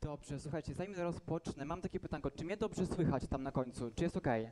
Dobrze, słuchajcie, zanim rozpocznę, mam takie pytanko, czy mnie dobrze słychać tam na końcu? Czy jest okej?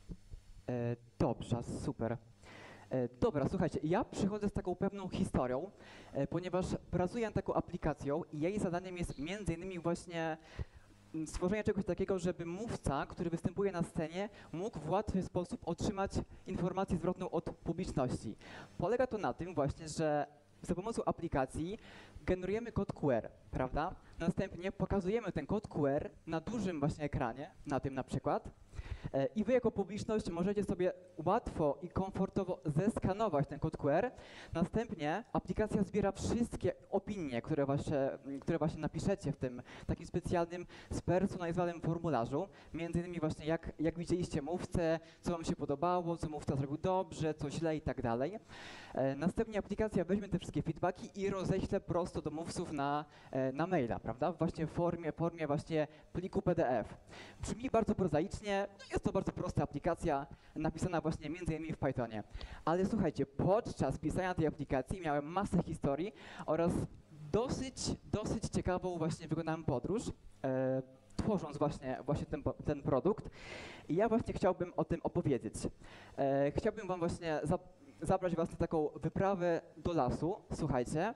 Dobrze, super. Dobra, słuchajcie, ja przychodzę z taką pewną historią, ponieważ pracuję nad taką aplikacją i jej zadaniem jest między innymi właśnie stworzenie czegoś takiego, żeby mówca, który występuje na scenie, mógł w łatwy sposób otrzymać informację zwrotną od publiczności. Polega to na tym właśnie, że za pomocą aplikacji generujemy kod QR, prawda? Następnie pokazujemy ten kod QR na dużym właśnie ekranie, na tym na przykład, i wy jako publiczność możecie sobie łatwo i komfortowo zeskanować ten kod QR. Następnie aplikacja zbiera wszystkie opinie, które właśnie napiszecie w tym takim specjalnym, spersonalizowanym formularzu. Między innymi właśnie jak widzieliście mówcę, co wam się podobało, co mówca zrobił dobrze, co źle i tak dalej. Następnie aplikacja weźmie te wszystkie feedbacki i roześle prosto do mówców na maila, prawda? Właśnie w formie właśnie pliku PDF. Brzmi bardzo prozaicznie, no jest to bardzo prosta aplikacja, napisana właśnie między innymi w Pythonie. Ale słuchajcie, podczas pisania tej aplikacji miałem masę historii oraz dosyć ciekawą właśnie wykonałem podróż, tworząc właśnie ten produkt. I ja właśnie chciałbym o tym opowiedzieć. Chciałbym wam właśnie zabrać was na taką wyprawę do lasu, słuchajcie.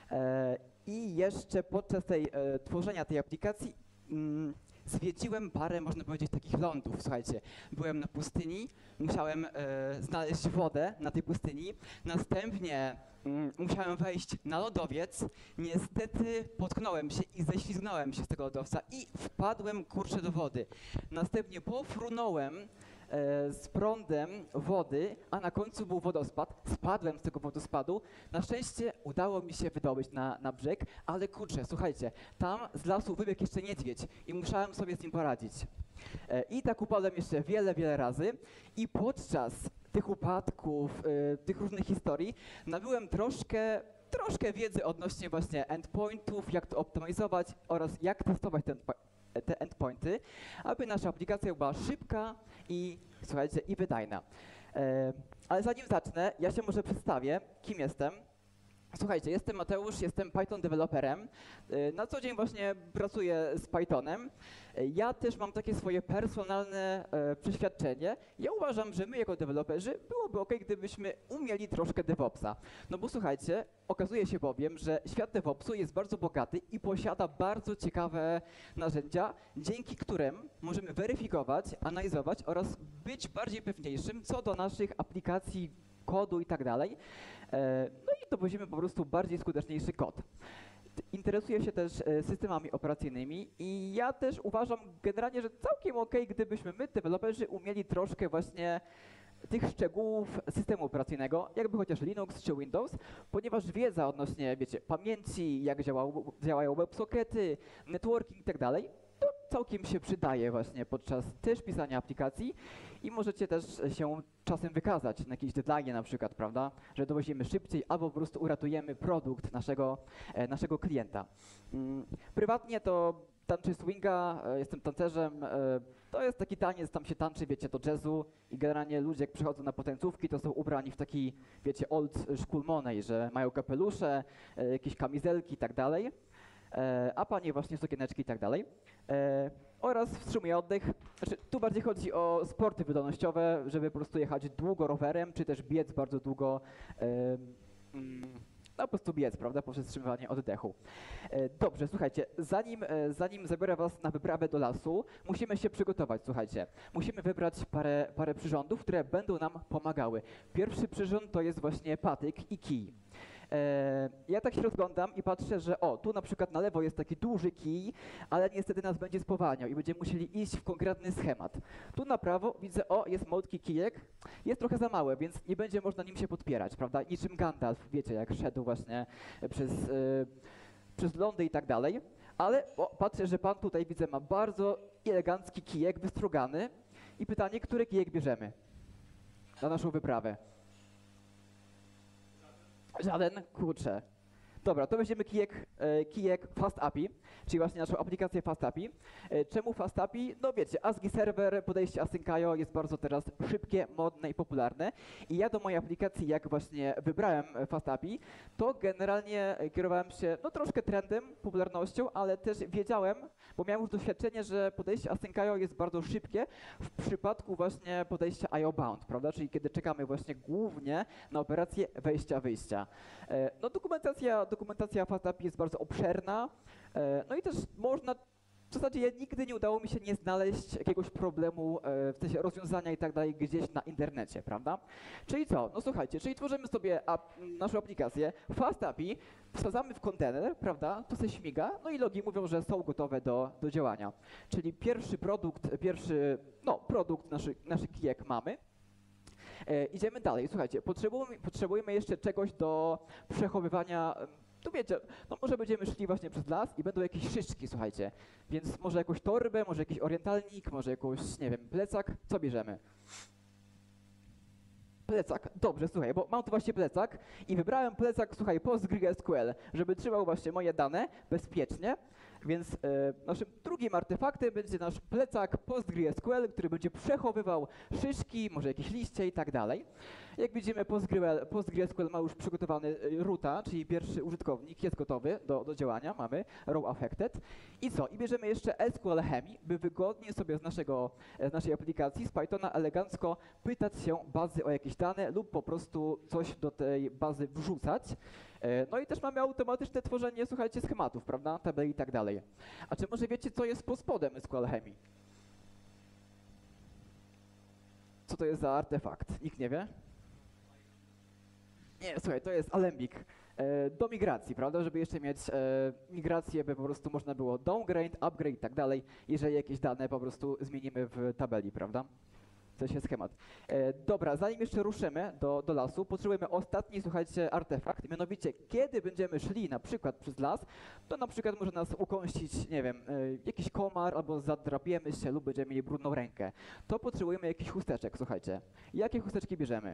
I jeszcze podczas tworzenia tej aplikacji zwiedziłem parę, można powiedzieć, takich lądów, słuchajcie. Byłem na pustyni, musiałem znaleźć wodę na tej pustyni, następnie musiałem wejść na lodowiec, niestety potknąłem się i ześlizgnąłem się z tego lodowca i wpadłem, kurczę, do wody. Następnie pofrunąłem z prądem wody, a na końcu był wodospad. Spadłem z tego wodospadu. Na szczęście udało mi się wydobyć na brzeg, ale kurczę, słuchajcie, tam z lasu wybiegł jeszcze niedźwiedź i musiałem sobie z nim poradzić. I tak upadłem jeszcze wiele razy i podczas tych upadków, tych różnych historii nabyłem troszkę wiedzy odnośnie właśnie endpointów, jak to optymalizować oraz jak testować te endpointy, aby nasza aplikacja była szybka i, słuchajcie, i wydajna. Ale zanim zacznę, ja się może przedstawię, kim jestem. Słuchajcie, jestem Mateusz, jestem Python deweloperem. Na co dzień właśnie pracuję z Pythonem. Ja też mam takie swoje personalne przeświadczenie. Ja uważam, że my jako deweloperzy byłoby ok, gdybyśmy umieli troszkę DevOpsa. No bo słuchajcie, okazuje się bowiem, że świat DevOpsu jest bardzo bogaty i posiada bardzo ciekawe narzędzia, dzięki którym możemy weryfikować, analizować oraz być bardziej pewniejszym co do naszych aplikacji, kodu i tak dalej. No i dowozimy po prostu bardziej skuteczniejszy kod. Interesuję się też systemami operacyjnymi i ja też uważam generalnie, że całkiem ok, gdybyśmy my, deweloperzy, umieli troszkę właśnie tych szczegółów systemu operacyjnego, jakby chociaż Linux czy Windows, ponieważ wiedza odnośnie, wiecie, pamięci, jak działają WebSockety, networking i tak dalej, to całkiem się przydaje właśnie podczas też pisania aplikacji i możecie też się czasem wykazać na jakiejś deadline na przykład, prawda, że dowozimy szybciej albo po prostu uratujemy produkt naszego klienta. Prywatnie to tańczę swinga, jestem tancerzem, to jest taki taniec, tam się tańczy, wiecie, do jazzu i generalnie ludzie jak przychodzą na potencówki, to są ubrani w taki, wiecie, old school money, że mają kapelusze, jakieś kamizelki i tak dalej, a panie właśnie sukieneczki i tak dalej. Oraz wstrzymuję oddech. Znaczy, tu bardziej chodzi o sporty wydolnościowe, żeby po prostu jechać długo rowerem, czy też biec bardzo długo, no po prostu biec, prawda, poprzez wstrzymywanie oddechu. Dobrze, słuchajcie, zanim zabiorę was na wyprawę do lasu, musimy się przygotować, słuchajcie. Musimy wybrać parę przyrządów, które będą nam pomagały. Pierwszy przyrząd to jest właśnie patyk i kij. Ja tak się rozglądam i patrzę, że tu na przykład na lewo jest taki duży kij, ale niestety nas będzie spowalniał i będziemy musieli iść w konkretny schemat. Tu na prawo widzę, jest malutki kijek, jest trochę za mały, więc nie będzie można nim się podpierać, prawda? Niczym Gandalf, wiecie, jak szedł właśnie przez lądy i tak dalej. Ale patrzę, że pan tutaj widzę ma bardzo elegancki kijek, wystrugany i pytanie, który kijek bierzemy na naszą wyprawę? Żaden? Kurczę. Dobra, to weźmiemy kijek Fast API, czyli właśnie naszą aplikację Fast API. Czemu Fast API? No wiecie, ASCII serwer, podejście Async.io jest bardzo teraz szybkie, modne i popularne. I ja do mojej aplikacji, jak właśnie wybrałem Fast API, to generalnie kierowałem się no troszkę trendem, popularnością, ale też wiedziałem, bo miałem już doświadczenie, że podejście Async.io jest bardzo szybkie w przypadku właśnie podejścia IO-bound, prawda? Czyli kiedy czekamy właśnie głównie na operację wejścia-wyjścia. No dokumentacja Fast API jest bardzo obszerna, no i też można, w zasadzie nigdy nie udało mi się nie znaleźć jakiegoś problemu, w sensie rozwiązania i tak dalej gdzieś na internecie, prawda? Czyli co? No słuchajcie, czyli tworzymy sobie naszą aplikację Fast API, wsadzamy w kontener, prawda? To się śmiga, no i logi mówią, że są gotowe do działania. Czyli pierwszy produkt naszy kijek mamy. Idziemy dalej. Słuchajcie, potrzebujemy jeszcze czegoś do przechowywania. Tu wiecie, no może będziemy szli właśnie przez las i będą jakieś szyszki, słuchajcie. Więc może jakąś torbę, może jakiś orientalnik, może jakąś, nie wiem, plecak. Co bierzemy? Plecak. Dobrze, słuchaj, bo mam tu właśnie plecak i wybrałem plecak, słuchaj, PostgreSQL, żeby trzymał właśnie moje dane bezpiecznie. Więc naszym drugim artefaktem będzie nasz plecak PostgreSQL, który będzie przechowywał szyszki, może jakieś liście i tak dalej. Jak widzimy, PostgreSQL ma już przygotowany roota, czyli pierwszy użytkownik jest gotowy do działania, mamy row affected. I co? I bierzemy jeszcze SQL Hemi, by wygodnie sobie z naszej aplikacji z Pythona elegancko pytać się bazy o jakieś dane lub po prostu coś do tej bazy wrzucać. No i też mamy automatyczne tworzenie, słuchajcie, schematów, prawda, tabeli i tak dalej. A czy może wiecie, co jest pod spodem SQL Hemi? Co to jest za artefakt? Nikt nie wie? Nie, słuchaj, to jest Alembic do migracji, prawda, żeby jeszcze mieć migrację, by po prostu można było downgrade, upgrade i tak dalej, jeżeli jakieś dane po prostu zmienimy w tabeli, prawda? To jest schemat. Dobra, zanim jeszcze ruszymy do lasu, potrzebujemy ostatni, słuchajcie, artefakt. Mianowicie, kiedy będziemy szli na przykład przez las, to na przykład może nas ukąsić, nie wiem, jakiś komar, albo zadrapiemy się lub będziemy mieli brudną rękę. To potrzebujemy jakichś chusteczek, słuchajcie. Jakie chusteczki bierzemy?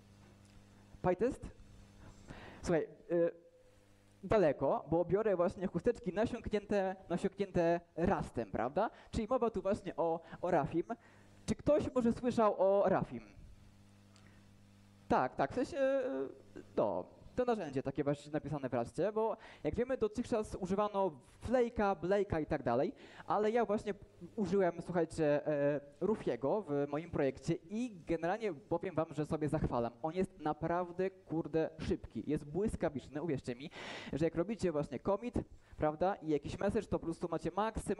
PyTest? Słuchaj, daleko, bo biorę właśnie chusteczki nasiąknięte rastem, prawda? Czyli mowa tu właśnie o Rafim. Czy ktoś może słyszał o Rafim? Tak, w sensie, to narzędzie takie właśnie napisane w Raście, bo jak wiemy, dotychczas używano Flake'a, Blake'a i tak dalej, ale ja właśnie użyłem, słuchajcie, Rufiego w moim projekcie i generalnie powiem wam, że sobie zachwalam. On jest naprawdę, kurde, szybki, jest błyskawiczny, uwierzcie mi, że jak robicie właśnie commit, prawda, i jakiś message, to po prostu macie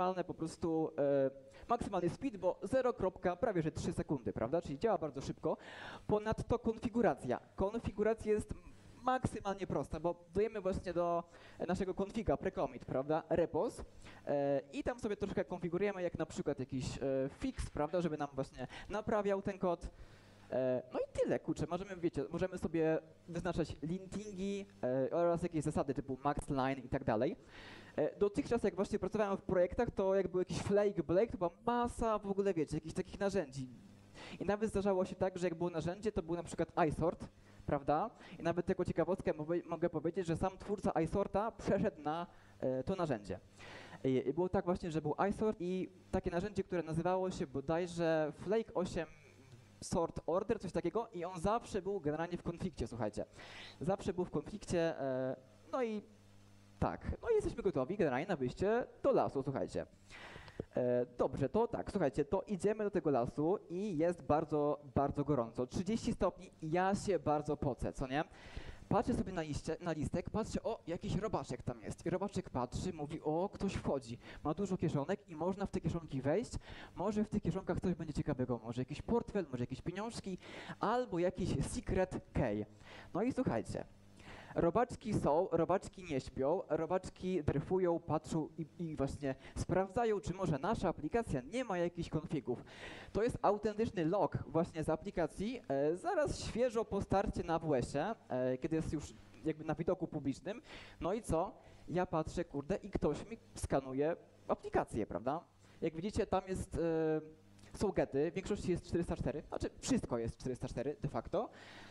maksymalny speed, bo 0, prawie że 3 sekundy, prawda, czyli działa bardzo szybko. Ponadto konfiguracja. Konfiguracja jest maksymalnie prosta, bo dajemy właśnie do naszego konfiga pre-commit, prawda, repos i tam sobie troszkę konfigurujemy, jak na przykład jakiś fix, prawda, żeby nam właśnie naprawiał ten kod. No i tyle, kurczę, możemy sobie wyznaczać lintingi oraz jakieś zasady typu max line i tak dalej. Dotychczas jak właśnie pracowałem w projektach, to jak był jakiś flake, blake, to była masa w ogóle, wiecie, jakichś takich narzędzi. I nawet zdarzało się tak, że jak było narzędzie, to był na przykład iSort, prawda? I nawet jako ciekawostkę mogę powiedzieć, że sam twórca iSorta przeszedł na to narzędzie. I było tak właśnie, że był iSort i takie narzędzie, które nazywało się bodajże Flake 8 Sort Order, coś takiego i on zawsze był generalnie w konflikcie, słuchajcie. Zawsze był w konflikcie, no i tak, no i jesteśmy gotowi generalnie na wyjście do lasu, słuchajcie. Dobrze, to tak, słuchajcie, to idziemy do tego lasu i jest bardzo, bardzo gorąco. 30 stopni i ja się bardzo pocę, co nie? Patrzę sobie na listek, patrzę, o, jakiś robaczek tam jest. I robaczek patrzy, mówi, o, ktoś wchodzi. Ma dużo kieszonek i można w te kieszonki wejść. Może w tych kieszonkach coś będzie ciekawego. Może jakiś portfel, może jakieś pieniążki, albo jakiś secret key. No i słuchajcie. Robaczki są, robaczki nie śpią, robaczki dryfują, patrzą i właśnie sprawdzają, czy może nasza aplikacja nie ma jakichś konfigów. To jest autentyczny log właśnie z aplikacji, zaraz świeżo po starcie na AWS-ie, kiedy jest już jakby na widoku publicznym. No i co? Ja patrzę, kurde, i ktoś mi skanuje aplikację, prawda? Jak widzicie, tam są gety, w większości jest 404, znaczy wszystko jest 404 de facto.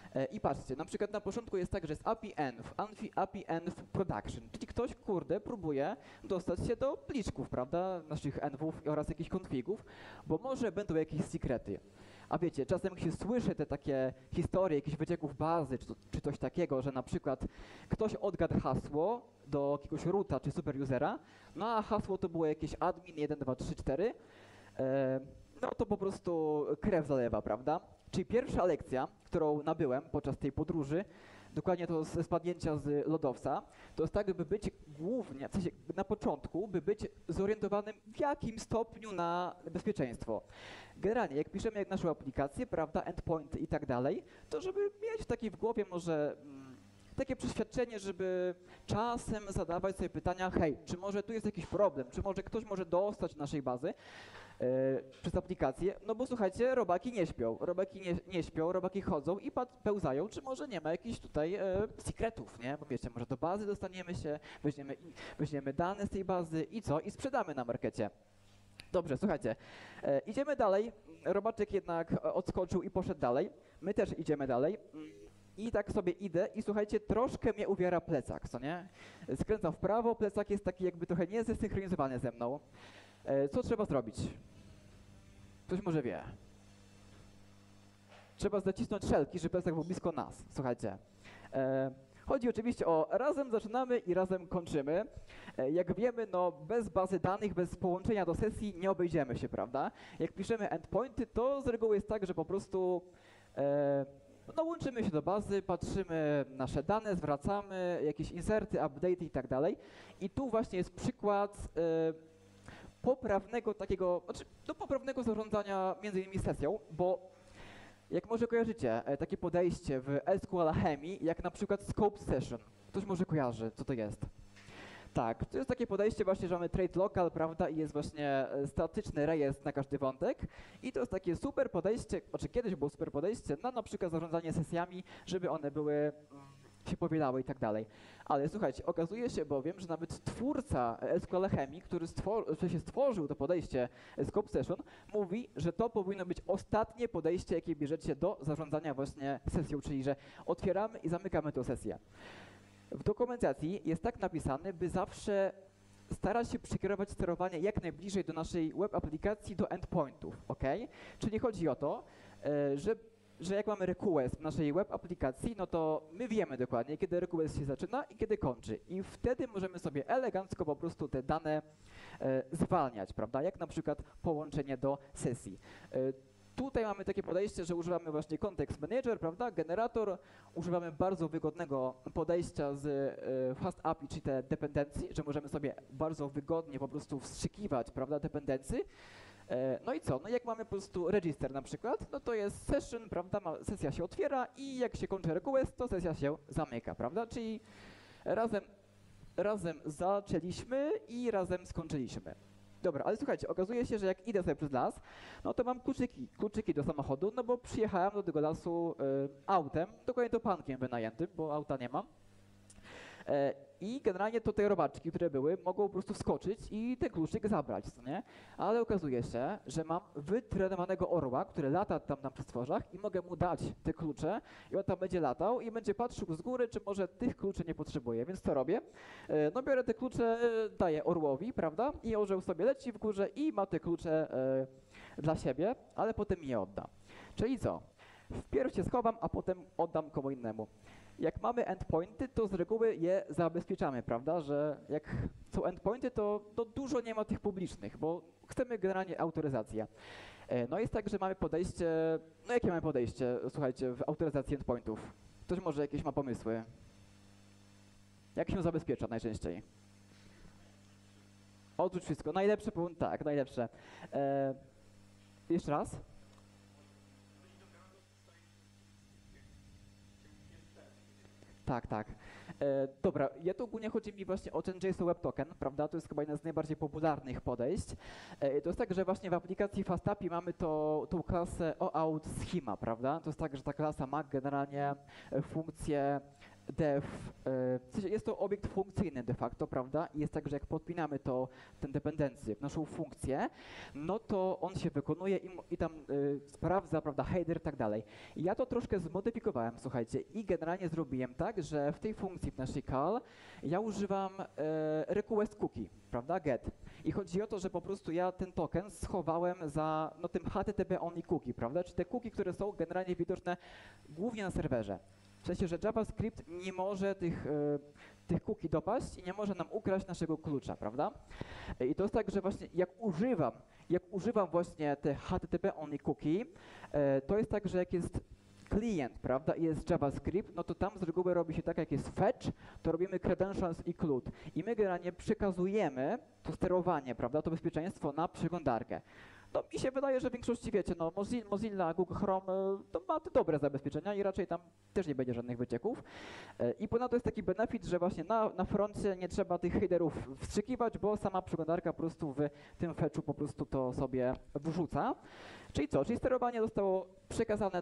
I patrzcie, na przykład na początku jest tak, że jest API env, API env production, czyli ktoś, kurde, próbuje dostać się do pliczków, prawda, naszych envów oraz jakichś konfigów, bo może będą jakieś sekrety. A wiecie, czasem jak się słyszy te takie historie jakichś wycieków bazy, czy coś takiego, że na przykład ktoś odgadł hasło do jakiegoś roota czy superusera, no a hasło to było jakieś admin 1, 2, 3, 4, no to po prostu krew zalewa, prawda? Czyli pierwsza lekcja, którą nabyłem podczas tej podróży, dokładnie to ze spadnięcia z lodowca, to jest tak, by być głównie, w sensie na początku, by być zorientowanym w jakim stopniu na bezpieczeństwo. Generalnie, jak piszemy naszą aplikację, prawda, endpoint i tak dalej, to żeby mieć taki w głowie może takie przeświadczenie, żeby czasem zadawać sobie pytania, hej, czy może tu jest jakiś problem, czy może ktoś może dostać naszej bazy przez aplikację, no bo słuchajcie, robaki nie śpią, nie śpią, robaki chodzą i pełzają, czy może nie ma jakichś tutaj sekretów, nie? Bo wiecie, może do bazy dostaniemy się, weźmiemy dane z tej bazy i co? I sprzedamy na markecie. Dobrze, słuchajcie, idziemy dalej, robaczek jednak odskoczył i poszedł dalej, my też idziemy dalej. I tak sobie idę i słuchajcie, troszkę mnie uwiera plecak, co nie? Skręcam w prawo, plecak jest taki jakby trochę niezesynchronizowany ze mną. Co trzeba zrobić? Ktoś może wie. Trzeba zacisnąć szelki, żeby plecak był blisko nas, słuchajcie. Chodzi oczywiście o razem zaczynamy i razem kończymy. Jak wiemy, no bez bazy danych, bez połączenia do sesji nie obejdziemy się, prawda? Jak piszemy endpointy, to z reguły jest tak, że po prostu no, łączymy się do bazy, patrzymy nasze dane, zwracamy, jakieś inserty, update'y i tak dalej. I tu właśnie jest przykład poprawnego takiego, znaczy poprawnego zarządzania między innymi sesją, bo jak może kojarzycie takie podejście w SQL Chemii, jak na przykład Scope Session. Ktoś może kojarzy, co to jest? Tak, to jest takie podejście właśnie, że mamy trade local, prawda, i jest właśnie statyczny rejestr na każdy wątek i to jest takie super podejście, znaczy kiedyś było super podejście na przykład zarządzanie sesjami, żeby one były, się powielały i tak dalej. Ale słuchajcie, okazuje się bowiem, że nawet twórca SQL Chemii, który stworzył to podejście Scope Session, mówi, że to powinno być ostatnie podejście, jakie bierzecie do zarządzania właśnie sesją, czyli że otwieramy i zamykamy tę sesję. W dokumentacji jest tak napisane, by zawsze starać się przekierować sterowanie jak najbliżej do naszej web aplikacji, do endpointów, ok? Czyli chodzi o to, że jak mamy request w naszej web aplikacji, no to my wiemy dokładnie, kiedy request się zaczyna i kiedy kończy. I wtedy możemy sobie elegancko po prostu te dane zwalniać, prawda? Jak na przykład połączenie do sesji. Tutaj mamy takie podejście, że używamy właśnie Context Manager, prawda, generator, używamy bardzo wygodnego podejścia z Fast API, czyli te dependencje, że możemy sobie bardzo wygodnie po prostu wstrzykiwać, prawda, dependencje. No i co? No jak mamy po prostu register na przykład, no to jest session, prawda, sesja się otwiera i jak się kończy request, to sesja się zamyka, prawda, czyli razem zaczęliśmy i razem skończyliśmy. Dobra, ale słuchajcie, okazuje się, że jak idę sobie przez las, no to mam kluczyki do samochodu, no bo przyjechałem do tego lasu autem, dokładnie to pankiem wynajętym, bo auta nie mam. I generalnie to te robaczki, które były, mogą po prostu wskoczyć i ten kluczyk zabrać, co nie? Ale okazuje się, że mam wytrenowanego orła, który lata tam na przestworzach i mogę mu dać te klucze i on tam będzie latał i będzie patrzył z góry, czy może tych kluczy nie potrzebuje. Więc co robię? No biorę te klucze, daję orłowi, prawda? I orzeł sobie leci w górze i ma te klucze dla siebie, ale potem mi je odda. Czyli co? Wpierw się schowam, a potem oddam komu innemu. Jak mamy endpointy, to z reguły je zabezpieczamy, prawda, że jak są endpointy, to dużo nie ma tych publicznych, bo chcemy generalnie autoryzację. No jest tak, że mamy podejście, no jakie mamy podejście, słuchajcie, w autoryzacji endpointów? Ktoś może jakieś ma pomysły? Jak się zabezpiecza najczęściej? Odrzuć wszystko, najlepsze, tak, najlepsze. Jeszcze raz? Tak, tak. Dobra, tu ogólnie chodzi mi właśnie o ten JSON Web Token, prawda? To jest chyba jedna z najbardziej popularnych podejść. To jest tak, że właśnie w aplikacji FastAPI mamy tą klasę OAuth Schema, prawda? To jest tak, że ta klasa ma generalnie funkcję def, w sensie jest to obiekt funkcyjny de facto, prawda? I jest tak, że jak podpinamy tę dependencję w naszą funkcję, no to on się wykonuje i tam sprawdza, prawda, header i tak dalej. I ja to troszkę zmodyfikowałem, słuchajcie, i generalnie zrobiłem tak, że w tej funkcji, w naszej call, ja używam request cookie, prawda, get. I chodzi o to, że po prostu ja ten token schowałem za tym HTTP only cookie, prawda, czy te cookie, które są generalnie widoczne głównie na serwerze. W sensie, że JavaScript nie może tych cookie dopaść i nie może nam ukraść naszego klucza, prawda? I to jest tak, że właśnie jak używam właśnie te HTTP only cookie, to jest tak, że jak jest klient, prawda, i jest JavaScript, no to tam z reguły robi się tak, jak jest fetch, to robimy credentials include. I my generalnie przekazujemy to sterowanie, prawda, to bezpieczeństwo na przeglądarkę. No mi się wydaje, że w większości wiecie, no Mozilla, Google Chrome to ma te dobre zabezpieczenia i raczej tam też nie będzie żadnych wycieków. I ponadto jest taki benefit, że właśnie na froncie nie trzeba tych headerów wstrzykiwać, bo sama przeglądarka po prostu w tym fetchu po prostu to sobie wrzuca. Czyli co? Czyli sterowanie zostało przekazane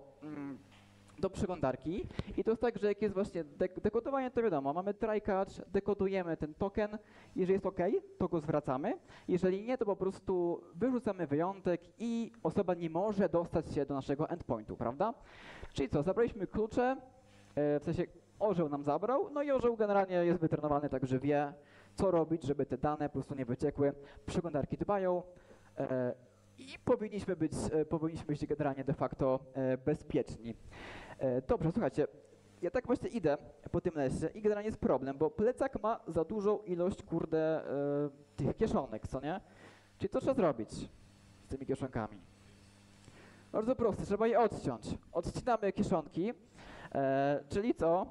do przeglądarki i to jest tak, że jak jest właśnie dekodowanie, to wiadomo, mamy try catch, dekodujemy ten token, jeżeli jest OK, to go zwracamy, jeżeli nie, to po prostu wyrzucamy wyjątek i osoba nie może dostać się do naszego endpointu, prawda? Czyli co, zabraliśmy klucze, w sensie orzeł nam zabrał, no i orzeł generalnie jest wytrenowany tak, że wie, co robić, żeby te dane po prostu nie wyciekły, przeglądarki dbają, i powinniśmy być generalnie de facto bezpieczni. Dobrze, słuchajcie, ja tak właśnie idę po tym lesie i generalnie jest problem, bo plecak ma za dużą ilość, kurde, tych kieszonek, co nie? Czyli co trzeba zrobić z tymi kieszonkami? Bardzo proste, trzeba je odciąć. Odcinamy kieszonki, czyli co?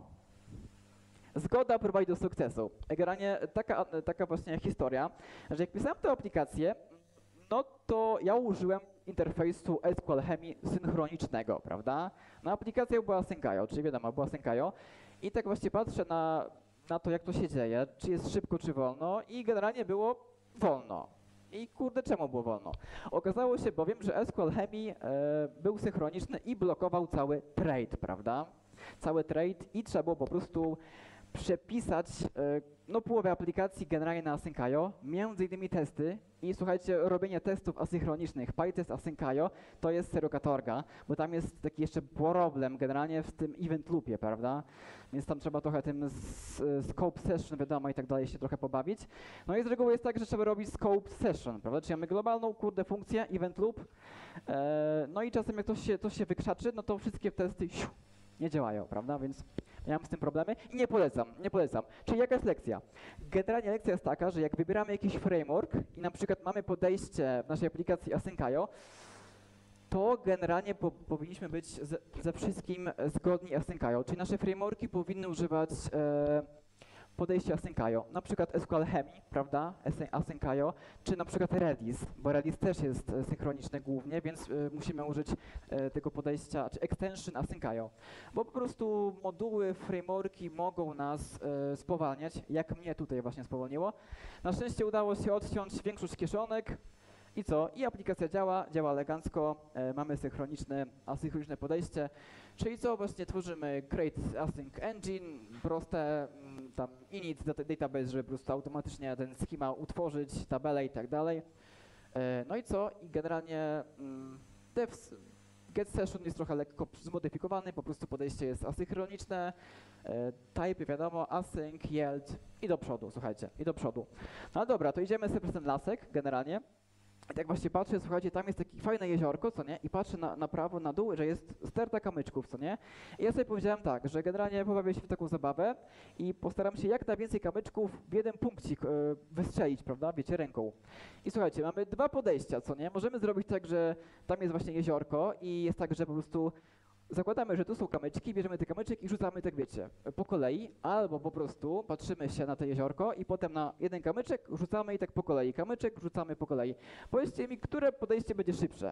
Zgoda prowadzi do sukcesu. Generalnie taka właśnie historia, że jak pisałem tę aplikację, no to ja użyłem interfejsu SQL Chemii synchronicznego, prawda? No aplikacja była Sync.io, czyli wiadomo, była Sync.io i tak właśnie patrzę na to, jak to się dzieje, czy jest szybko, czy wolno i generalnie było wolno. I kurde, czemu było wolno? Okazało się bowiem, że SQL Chemii był synchroniczny i blokował cały trade, prawda? Cały trade i trzeba było po prostu przepisać połowę aplikacji generalnie na Sync.io, między innymi testy i słuchajcie, robienie testów asynchronicznych, PyTest Async.io to jest serio katorga, bo tam jest taki jeszcze problem generalnie w tym event loopie, prawda? Więc tam trzeba trochę tym scope session, wiadomo, i tak dalej się trochę pobawić. No i z reguły jest tak, że trzeba robić scope session, prawda? Czyli mamy globalną, kurde, funkcję, event loop, no i czasem jak to się wykrzaczy, no to wszystkie testy nie działają, prawda? Więc miałem z tym problemy i nie polecam. Czyli jaka jest lekcja? Generalnie lekcja jest taka, że jak wybieramy jakiś framework i na przykład mamy podejście w naszej aplikacji Async.io, to generalnie powinniśmy być ze wszystkim zgodni Async.io, czyli nasze frameworki powinny używać podejście Async.io, na przykład SQL Chemii, prawda, Async.io, czy na przykład Redis, bo Redis też jest synchroniczny głównie, więc musimy użyć tego podejścia, czy extension Async.io, bo po prostu moduły, frameworki mogą nas spowalniać, jak mnie tutaj właśnie spowolniło. Na szczęście udało się odciąć większość kieszonek i co? I aplikacja działa elegancko, mamy asynchroniczne podejście, czyli co? Właśnie tworzymy create async engine, proste tam init database, żeby po prostu automatycznie ten schema utworzyć, tabelę i tak dalej. No i co? I generalnie get session jest trochę lekko zmodyfikowany, po prostu podejście jest asynchroniczne, type wiadomo, async, yield i do przodu, słuchajcie, i do przodu. No dobra, to idziemy sobie przez ten lasek generalnie. I tak właśnie patrzę, słuchajcie, tam jest takie fajne jeziorko, co nie? I patrzę na prawo, na dół, że jest sterta kamyczków, co nie? I ja sobie powiedziałem tak, że generalnie pobawię się w taką zabawę i postaram się jak najwięcej kamyczków w jeden punkcik wystrzelić, prawda? Wiecie, ręką. I słuchajcie, mamy dwa podejścia, co nie? Możemy zrobić tak, że tam jest właśnie jeziorko i jest tak, że po prostu zakładamy, że tu są kamyczki, bierzemy te kamyczek i rzucamy, tak wiecie, po kolei, albo po prostu patrzymy się na to jeziorko i potem na jeden kamyczek rzucamy i tak po kolei. Kamyczek rzucamy po kolei. Powiedzcie mi, które podejście będzie szybsze?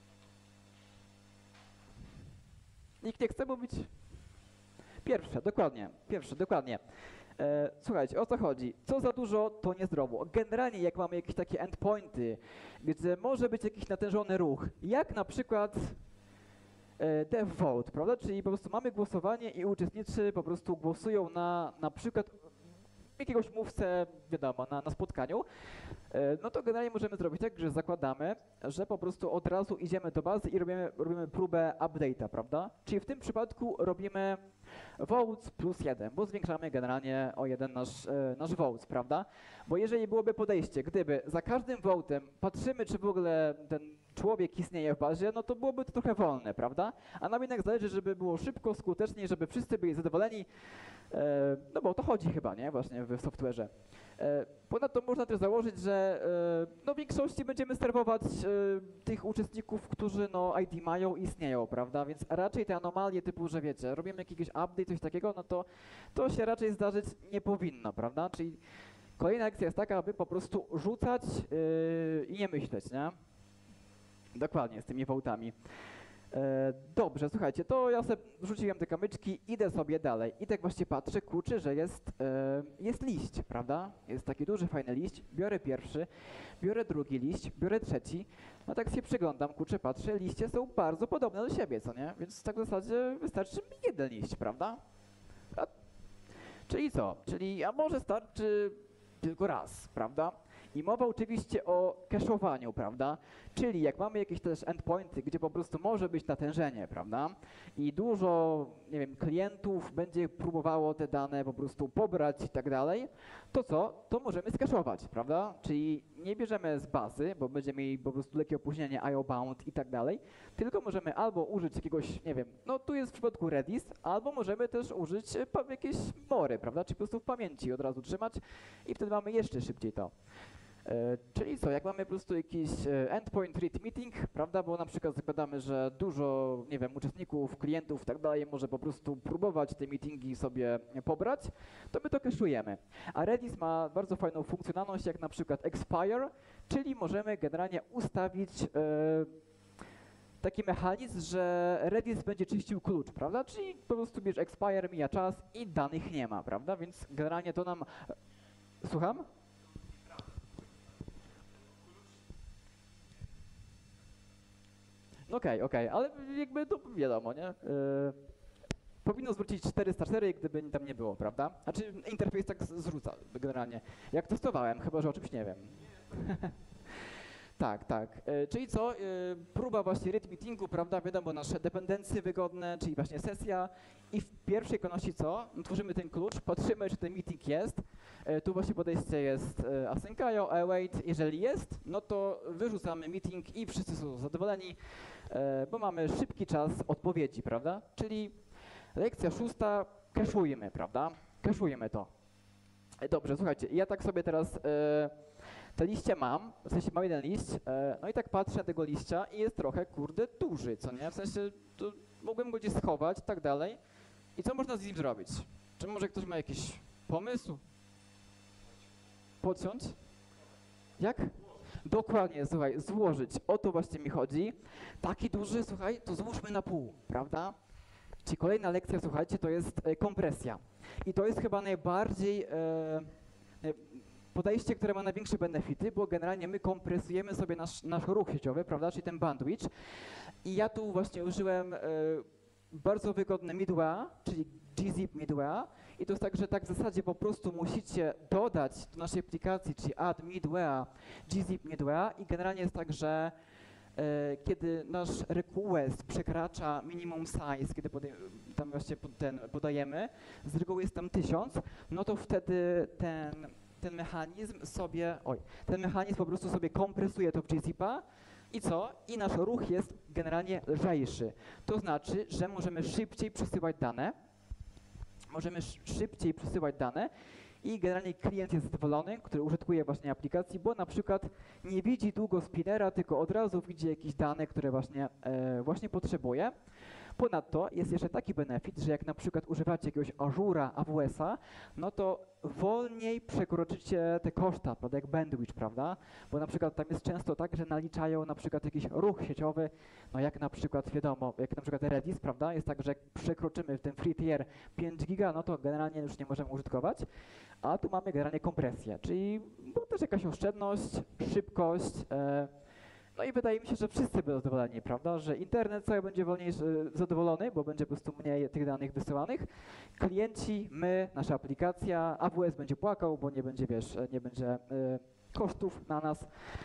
Nikt nie chce mówić? Pierwsze, dokładnie. Słuchajcie, o co chodzi? Co za dużo, to niezdrowo. Generalnie jak mamy jakieś takie endpointy, gdzie może być jakiś natężony ruch, jak na przykład dev vote, prawda? Czyli po prostu mamy głosowanie i uczestnicy po prostu głosują na przykład jakiegoś mówcę, wiadomo, na spotkaniu, no to generalnie możemy zrobić tak, że zakładamy, że po prostu od razu idziemy do bazy i robimy próbę update'a, prawda? Czyli w tym przypadku robimy votes plus 1, bo zwiększamy generalnie o 1 nasz votes, prawda? Bo jeżeli byłoby podejście, gdyby za każdym votem patrzymy, czy w ogóle ten człowiek istnieje w bazie, no to byłoby to trochę wolne, prawda? A nam jednak zależy, żeby było szybko, skutecznie, żeby wszyscy byli zadowoleni, no bo o to chodzi chyba, nie? Właśnie w software'ze. Ponadto można też założyć, że no w większości będziemy serwować tych uczestników, którzy no ID mają i istnieją, prawda? Więc raczej te anomalie typu, że wiecie, robimy jakiś update, coś takiego, no to się raczej zdarzyć nie powinno, prawda? Czyli kolejna lekcja jest taka, aby po prostu rzucać i nie myśleć, nie? Dokładnie, z tymi wołtami. Dobrze, słuchajcie, to ja sobie rzuciłem te kamyczki, idę sobie dalej i tak właśnie patrzę, kurczę, że jest liść, prawda? Jest taki duży, fajny liść, biorę pierwszy, biorę drugi liść, biorę trzeci, no tak się przyglądam, kurczę, patrzę, liście są bardzo podobne do siebie, co nie? Więc tak w zasadzie wystarczy mi jeden liść, prawda? Czyli co? Czyli a może starczy tylko raz, prawda? I mowa oczywiście o cachowaniu, prawda? Czyli jak mamy jakieś też endpointy, gdzie po prostu może być natężenie, prawda? I dużo, nie wiem, klientów będzie próbowało te dane po prostu pobrać i tak dalej, to co? To możemy skaszować, prawda? Czyli nie bierzemy z bazy, bo będziemy mieli po prostu lekkie opóźnienie IO bound i tak dalej, tylko możemy albo użyć jakiegoś, nie wiem, no tu jest w przypadku Redis, albo możemy też użyć jakiejś memory, prawda? Czy po prostu w pamięci od razu trzymać i wtedy mamy jeszcze szybciej to. Czyli co, jak mamy po prostu jakiś endpoint read meeting, prawda, bo na przykład zakładamy, że dużo, nie wiem, uczestników, klientów i tak dalej może po prostu próbować te meetingi sobie pobrać, to my to cachujemy. A Redis ma bardzo fajną funkcjonalność, jak na przykład expire, czyli możemy generalnie ustawić taki mechanizm, że Redis będzie czyścił klucz, prawda, czyli po prostu bierz expire, mija czas i danych nie ma, prawda, więc generalnie to nam... Słucham? Okej, ale jakby to wiadomo, nie? Powinno zwrócić 404, gdyby tam nie było, prawda? Znaczy interfejs tak zrzuca generalnie. Jak testowałem, chyba że o czymś nie wiem. Tak. Czyli co? Próba właśnie read meetingu, prawda? Wiadomo, nasze dependencje wygodne, czyli właśnie sesja. I w pierwszej kolejności co? Tworzymy ten klucz, patrzymy, czy ten meeting jest. Tu właśnie podejście jest async.io, await. Jeżeli jest, no to wyrzucamy meeting i wszyscy są zadowoleni, bo mamy szybki czas odpowiedzi, prawda? Czyli lekcja 6, cachujemy, prawda? Cachujemy to. Dobrze, słuchajcie, ja tak sobie teraz te liście mam, w sensie mam jeden liść, no i tak patrzę na tego liścia i jest trochę, kurde, duży, co nie? W sensie, to mogłem go gdzieś schować i tak dalej. I co można z nim zrobić? Czy może ktoś ma jakiś pomysł? Podciąć? Jak? Dokładnie, słuchaj, złożyć. O to właśnie mi chodzi. Taki duży, słuchaj, to złóżmy na pół, prawda? Czyli kolejna lekcja, słuchajcie, to jest kompresja. I to jest chyba najbardziej podejście, które ma największe benefity, bo generalnie my kompresujemy sobie nasz ruch sieciowy, prawda, czyli ten bandwidth. I ja tu właśnie użyłem bardzo wygodne midwaya, czyli gzip midwaya. I to jest tak, że tak w zasadzie po prostu musicie dodać do naszej aplikacji, czyli add midwaya, gzip midwaya i generalnie jest tak, że kiedy nasz request przekracza minimum size, kiedy tam właśnie podajemy, z reguły jest tam 1000, no to wtedy ten mechanizm po prostu sobie kompresuje to w gzipa i co? I nasz ruch jest generalnie lżejszy. To znaczy, że możemy szybciej przesyłać dane, i generalnie klient jest zadowolony, który użytkuje właśnie aplikacji, bo na przykład nie widzi długo spinera, tylko od razu widzi jakieś dane, które właśnie potrzebuje. Ponadto jest jeszcze taki benefit, że jak na przykład używacie jakiegoś Azure'a, AWS-a, no to wolniej przekroczycie te koszta, prawda, jak bandwidth, prawda? Bo na przykład tam jest często tak, że naliczają na przykład jakiś ruch sieciowy, no jak na przykład wiadomo, jak na przykład Redis, prawda? Jest tak, że jak przekroczymy w ten free tier 5 giga, no to generalnie już nie możemy użytkować, a tu mamy generalnie kompresję, czyli też jakaś oszczędność, szybkość, No i wydaje mi się, że wszyscy będą zadowoleni, prawda? Że internet cały będzie zadowolony, bo będzie po prostu mniej tych danych wysyłanych. Klienci, my, nasza aplikacja, AWS będzie płakał, bo nie będzie, wiesz, nie będzie kosztów na nas.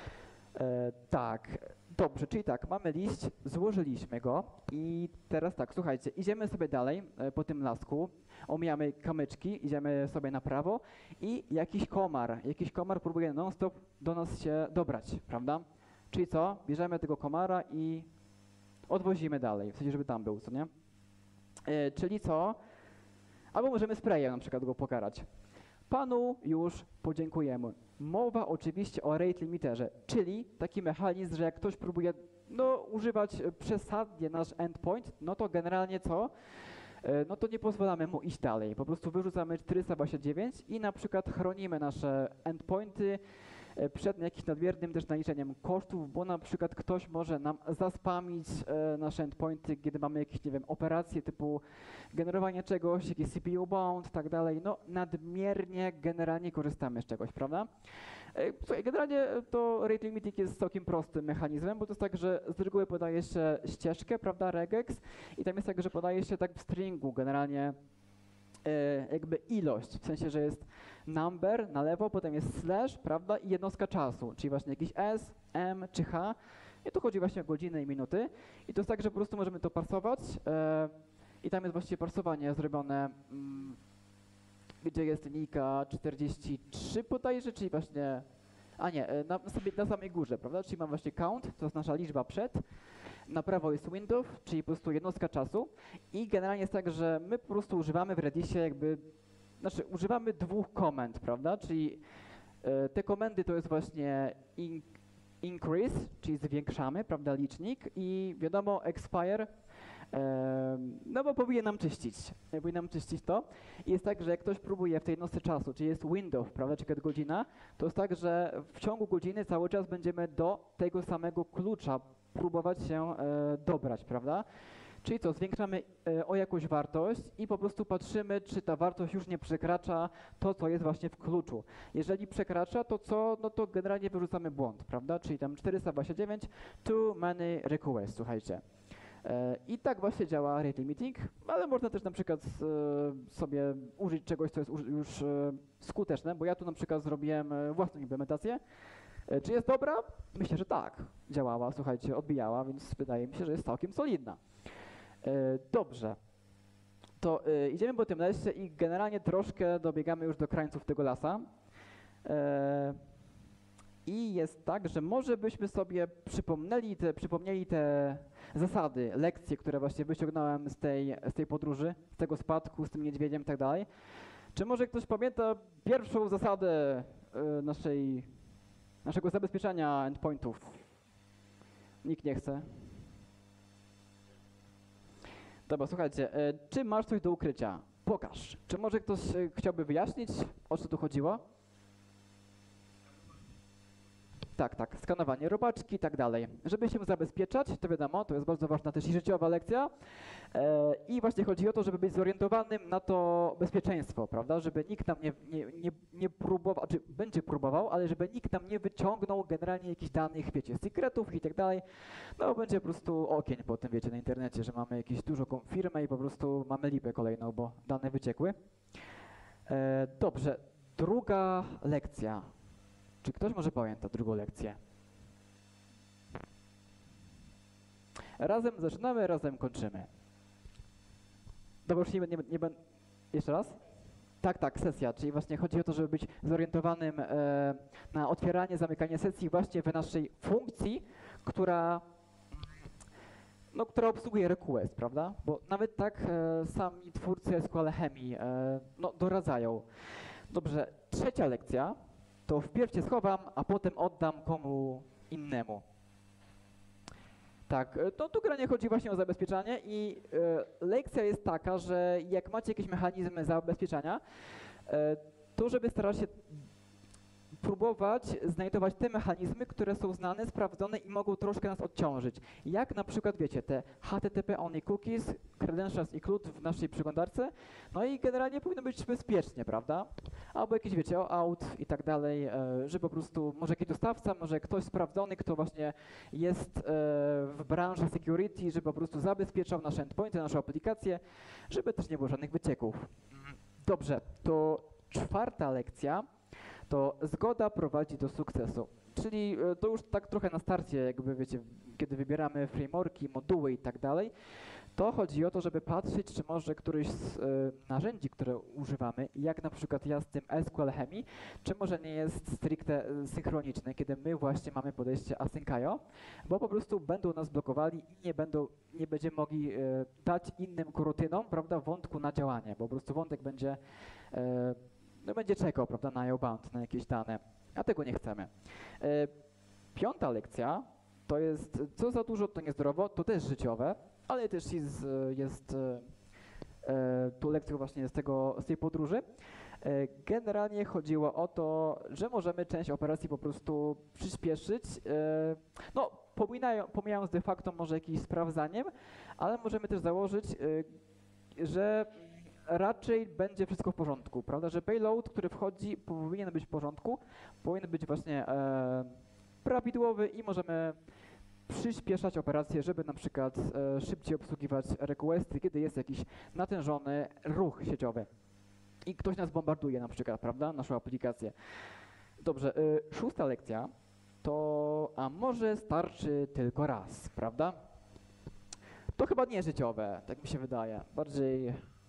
Tak, dobrze, czyli tak, mamy liść, złożyliśmy go i teraz tak, słuchajcie, idziemy sobie dalej po tym lasku, omijamy kamyczki, idziemy sobie na prawo i jakiś komar próbuje non-stop do nas się dobrać, prawda? Czyli co? Bierzemy tego komara i odwozimy dalej, w sensie, żeby tam był, co nie? Czyli co? Albo możemy sprayem na przykład go pokarać. Panu już podziękujemy. Mowa oczywiście o rate limiterze, czyli taki mechanizm, że jak ktoś próbuje używać przesadnie nasz endpoint, no to generalnie co? No to nie pozwalamy mu iść dalej. Po prostu wyrzucamy 429 i na przykład chronimy nasze endpointy przed jakimś nadmiernym też naliczeniem kosztów, bo na przykład ktoś może nam zaspamić nasze endpointy, kiedy mamy jakieś, nie wiem, operacje typu generowanie czegoś, jakiś CPU bound, tak dalej. No nadmiernie generalnie korzystamy z czegoś, prawda? Słuchaj, generalnie to rate limiting jest całkiem prostym mechanizmem, bo to jest tak, że z reguły podaje się ścieżkę, prawda, regex i tam jest tak, że podaje się tak w stringu generalnie jakby ilość, w sensie, że jest number na lewo, potem jest slash, prawda, i jednostka czasu, czyli właśnie jakiś s, m czy h. I tu chodzi właśnie o godziny i minuty. I to jest tak, że po prostu możemy to parsować i tam jest właściwie parsowanie zrobione, gdzie jest linijka 43 bodajże, czyli właśnie, na samej górze, prawda, czyli mam właśnie count, to jest nasza liczba przed. Na prawo jest window, czyli po prostu jednostka czasu i generalnie jest tak, że my po prostu używamy w Redisie używamy dwóch komend, prawda, czyli te komendy to jest właśnie increase, czyli zwiększamy, prawda, licznik i wiadomo expire, no bo powinien nam czyścić to. I jest tak, że jak ktoś próbuje w tej jednostce czasu, czyli jest window, prawda, czyli godzina, to jest tak, że w ciągu godziny cały czas będziemy do tego samego klucza próbować się dobrać, prawda? Czyli co, zwiększamy o jakąś wartość i po prostu patrzymy, czy ta wartość już nie przekracza to, co jest właśnie w kluczu. Jeżeli przekracza, to co? No to generalnie wyrzucamy błąd, prawda? Czyli tam 429, too many requests, słuchajcie. I tak właśnie działa rate limiting, ale można też na przykład sobie użyć czegoś, co jest już skuteczne, bo ja tu na przykład zrobiłem własną implementację. Czy jest dobra? Myślę, że tak. Działała, słuchajcie, odbijała, więc wydaje mi się, że jest całkiem solidna. Dobrze. To idziemy po tym lesie i generalnie troszkę dobiegamy już do krańców tego lasa. I jest tak, że może byśmy sobie przypomnieli te zasady, lekcje, które właśnie wyciągnąłem z tej podróży, z tego spadku, z tym niedźwiedziem i tak dalej. Czy może ktoś pamięta pierwszą zasadę naszego zabezpieczania endpointów? Nikt nie chce. Dobra, słuchajcie, czy masz coś do ukrycia? Pokaż. Czy może ktoś chciałby wyjaśnić, o co tu chodziło? Tak, skanowanie robaczki i tak dalej. Żeby się zabezpieczać, to wiadomo, to jest bardzo ważna też i życiowa lekcja. I właśnie chodzi o to, żeby być zorientowanym na to bezpieczeństwo, prawda? Żeby nikt tam nie próbował, czy będzie próbował, ale żeby nikt tam nie wyciągnął generalnie jakichś danych, wiecie, sekretów i tak dalej. No będzie po prostu okień po tym, wiecie, na internecie, że mamy jakąś dużą firmę i po prostu mamy lipę kolejną, bo dane wyciekły. Dobrze, druga lekcja. Czy ktoś może pamięta drugą lekcję? Razem zaczynamy, razem kończymy. Dobra, już nie będę... Jeszcze raz? Tak, sesja, czyli właśnie chodzi o to, żeby być zorientowanym na otwieranie, zamykanie sesji właśnie w naszej funkcji, która obsługuje request, prawda? Bo nawet tak sami twórcy SQL Chemii doradzają. Dobrze, trzecia lekcja. To wpierw cię schowam, a potem oddam komu innemu. Tak, to tu generalnie chodzi właśnie o zabezpieczanie i lekcja jest taka, że jak macie jakieś mechanizmy zabezpieczania, to żeby starać się próbować znajdować te mechanizmy, które są znane, sprawdzone i mogą troszkę nas odciążyć. Jak na przykład, wiecie, te HTTP only cookies, credentials include w naszej przeglądarce, no i generalnie powinno być bezpiecznie, prawda? Albo jakieś, wiecie, out i tak dalej, że po prostu może jakiś dostawca, może ktoś sprawdzony, kto właśnie jest w branży security, żeby po prostu zabezpieczał nasze endpointy, nasze aplikacje, żeby też nie było żadnych wycieków. Dobrze, to czwarta lekcja to zgoda prowadzi do sukcesu. Czyli to już tak trochę na starcie, jakby wiecie, kiedy wybieramy frameworki, moduły i tak dalej, to chodzi o to, żeby patrzeć, czy może któryś z narzędzi, które używamy, jak na przykład ja z tym SQL Chemii, czy może nie jest stricte synchroniczny, kiedy my właśnie mamy podejście async.io, bo po prostu będą nas blokowali i nie będziemy mogli dać innym korotynom, prawda, wątku na działanie, bo po prostu wątek będzie no będzie czekał, prawda, na IO-bound, na jakieś dane, a tego nie chcemy. Piąta lekcja to jest, co za dużo, to niezdrowo, to też życiowe, ale też jest tu lekcją właśnie z tej podróży. Generalnie chodziło o to, że możemy część operacji po prostu przyspieszyć, no pomijając de facto może jakimś sprawdzaniem, ale możemy też założyć, że raczej będzie wszystko w porządku, prawda, że payload, który wchodzi, powinien być w porządku, powinien być właśnie prawidłowy i możemy przyspieszać operacje, żeby na przykład szybciej obsługiwać requesty, kiedy jest jakiś natężony ruch sieciowy i ktoś nas bombarduje na przykład, prawda, naszą aplikację. Dobrze, szósta lekcja to, a może starczy tylko raz, prawda? To chyba nie życiowe, tak mi się wydaje, bardziej...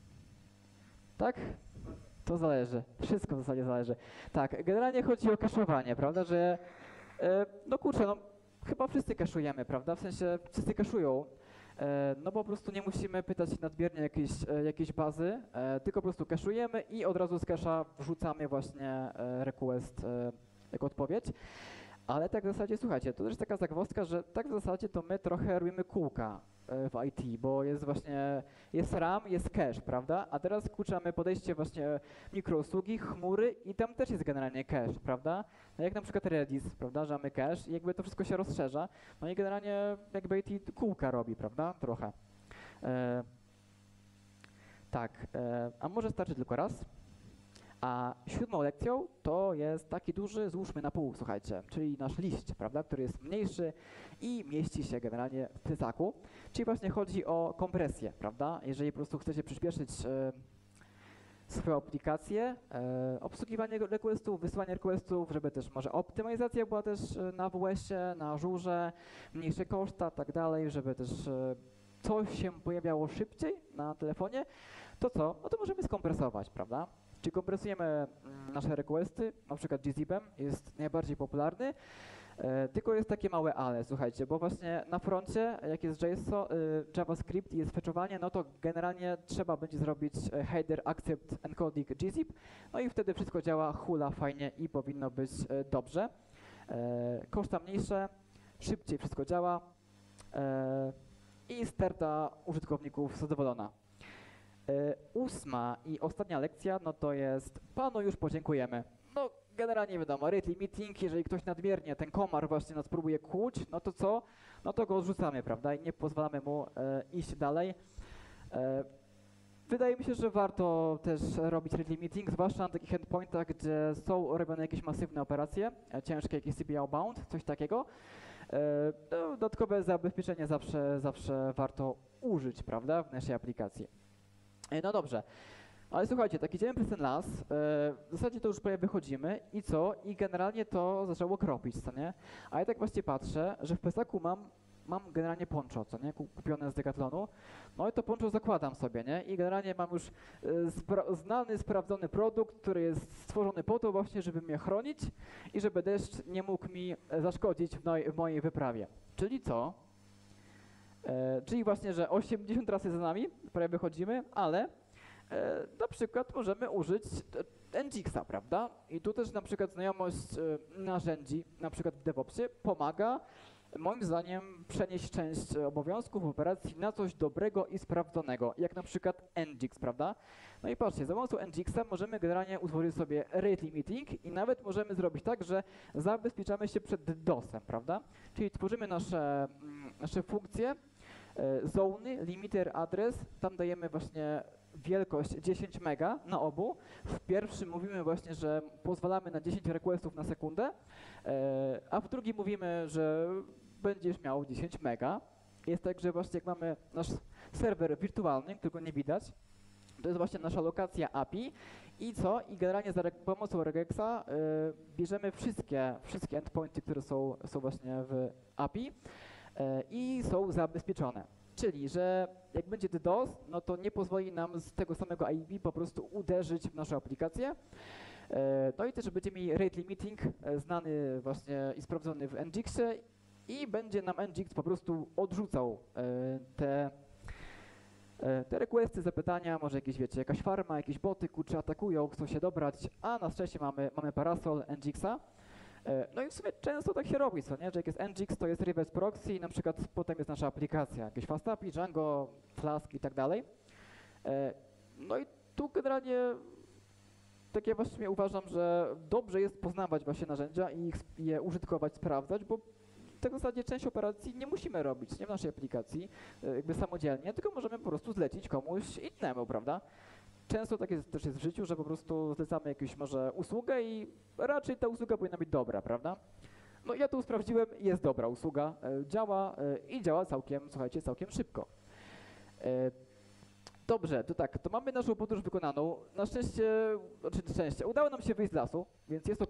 Tak? To zależy. Wszystko w zasadzie zależy. Tak, generalnie chodzi o kaszowanie, prawda, że no kurczę, no chyba wszyscy kaszujemy, prawda, w sensie wszyscy kaszują, no bo po prostu nie musimy pytać nadmiernie jakiejś bazy, tylko po prostu kaszujemy i od razu z kasza wrzucamy właśnie request jako odpowiedź. Ale tak w zasadzie, słuchajcie, to też taka zagwozdka, że tak w zasadzie to my trochę robimy kółka w IT, bo jest RAM, jest cache, prawda? A teraz mamy podejście właśnie mikrousługi, chmury i tam też jest generalnie cache, prawda? No jak na przykład Redis, prawda, że mamy cache i jakby to wszystko się rozszerza, no i generalnie jakby IT kółka robi, prawda? Trochę. Tak, a może starczy tylko raz? A siódmą lekcją to jest taki duży, złóżmy na pół, słuchajcie, czyli nasz liść, prawda, który jest mniejszy i mieści się generalnie w plecaku. Czyli właśnie chodzi o kompresję, prawda? Jeżeli po prostu chcecie przyspieszyć swoją aplikację, obsługiwanie requestów, wysyłanie requestów, żeby też może optymalizacja była też na AWS-ie, na Azure, mniejsze koszta, tak dalej, żeby też coś się pojawiało szybciej na telefonie, to co? No to możemy skompresować, prawda? Czyli kompresujemy nasze requesty, na przykład gzipem jest najbardziej popularny, tylko jest takie małe ale, słuchajcie, bo właśnie na froncie, jak jest JavaScript i jest fetchowanie, no to generalnie trzeba będzie zrobić header accept encoding gzip, no i wtedy wszystko działa, hula fajnie i powinno być dobrze. Koszta mniejsze, szybciej wszystko działa i sterta użytkowników zadowolona. Ósma i ostatnia lekcja, no to jest panu już podziękujemy. No generalnie wiadomo, rate limiting, jeżeli ktoś nadmiernie, ten komar właśnie nas próbuje kłuć, no to co? No to go odrzucamy, prawda, i nie pozwalamy mu iść dalej. Wydaje mi się, że warto też robić rate limiting, zwłaszcza na takich endpointach, gdzie są robione jakieś masywne operacje, ciężkie, jakieś CPI outbound, coś takiego. No, dodatkowe zabezpieczenie zawsze warto użyć, prawda, w naszej aplikacji. No dobrze, ale słuchajcie, tak idziemy przez ten las, w zasadzie to już prawie wychodzimy i co? I generalnie to zaczęło kropić, co nie? A ja tak właśnie patrzę, że w plecaku mam generalnie poncho, co nie? Kupione z Decathlonu, no i to poncho zakładam sobie, nie? I generalnie mam już znany, sprawdzony produkt, który jest stworzony po to właśnie, żeby mnie chronić i żeby deszcz nie mógł mi zaszkodzić w mojej wyprawie. Czyli co? Czyli właśnie, że 80 razy za nami, prawie wychodzimy, ale na przykład możemy użyć Nginxa, prawda? I tu też na przykład znajomość narzędzi, na przykład w DevOpsie, pomaga moim zdaniem przenieść część obowiązków, operacji na coś dobrego i sprawdzonego, jak na przykład Nginx, prawda? No i patrzcie, za pomocą Nginxa możemy generalnie utworzyć sobie rate limiting i nawet możemy zrobić tak, że zabezpieczamy się przed DOS-em, prawda? Czyli tworzymy nasze funkcje, zony, limiter, adres, tam dajemy właśnie wielkość 10 mega na obu. W pierwszym mówimy właśnie, że pozwalamy na 10 requestów na sekundę, a w drugim mówimy, że będziesz miał 10 mega. Jest tak, że właśnie jak mamy nasz serwer wirtualny, którego nie widać, to jest właśnie nasza lokacja API i co? I generalnie za pomocą regexa bierzemy wszystkie endpointy, które są właśnie w API i są zabezpieczone. Czyli, że jak będzie DDoS, no to nie pozwoli nam z tego samego IP po prostu uderzyć w naszą aplikację. No i też będziemy mieli rate limiting znany właśnie i sprawdzony w Ngixie i będzie nam Ngix po prostu odrzucał te requesty, zapytania, może jakieś, wiecie, jakaś farma, jakieś boty, kurczę, atakują, chcą się dobrać, a na szczęście mamy parasol Ngixa. No i w sumie często tak się robi, co nie? Że jak jest Nginx, to jest reverse proxy i na przykład potem jest nasza aplikacja, jakieś FastAPI, Django, Flask i tak dalej. No i tu generalnie tak ja właściwie uważam, że dobrze jest poznawać właśnie narzędzia i je użytkować, sprawdzać, bo tak w zasadzie część operacji nie musimy robić, nie w naszej aplikacji, jakby samodzielnie, tylko możemy po prostu zlecić komuś innemu, prawda? Często tak też jest w życiu, że po prostu zlecamy jakąś może usługę i raczej ta usługa powinna być dobra, prawda? No ja tu sprawdziłem, jest dobra usługa, działa i działa całkiem, słuchajcie, całkiem szybko. Dobrze, to tak, to mamy naszą podróż wykonaną. Na szczęście, udało nam się wyjść z lasu, więc jest ok.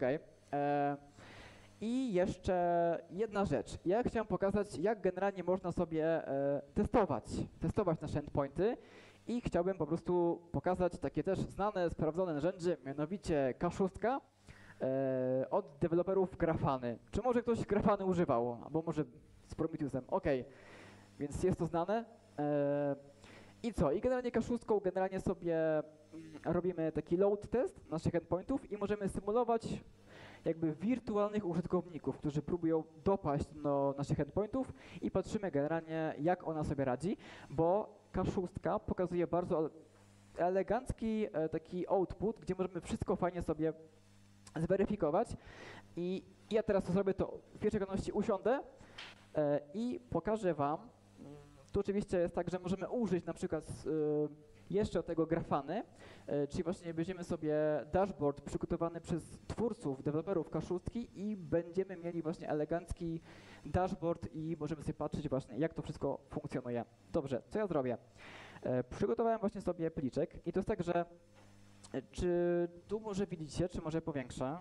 I jeszcze jedna rzecz. Ja chciałem pokazać, jak generalnie można sobie testować nasze endpointy. I chciałbym po prostu pokazać takie też znane, sprawdzone narzędzie, mianowicie K6 od deweloperów Grafany. Czy może ktoś Grafany używał? Albo może z Prometheusem. OK, więc jest to znane. I co? I generalnie K6 generalnie sobie robimy taki load test naszych endpointów i możemy symulować jakby wirtualnych użytkowników, którzy próbują dopaść do naszych endpointów i patrzymy generalnie, jak ona sobie radzi, bo K6 pokazuje bardzo elegancki taki output, gdzie możemy wszystko fajnie sobie zweryfikować i ja teraz to zrobię, to w pierwszej kolejności usiądę i pokażę wam. Tu oczywiście jest tak, że możemy użyć na przykład jeszcze tego Grafany, czyli właśnie weźmiemy sobie dashboard przygotowany przez twórców, deweloperów K6 i będziemy mieli właśnie elegancki dashboard i możemy sobie patrzeć właśnie, jak to wszystko funkcjonuje. Dobrze, co ja zrobię? Przygotowałem właśnie sobie pliczek i to jest tak, że czy tu może widzicie, czy może powiększę?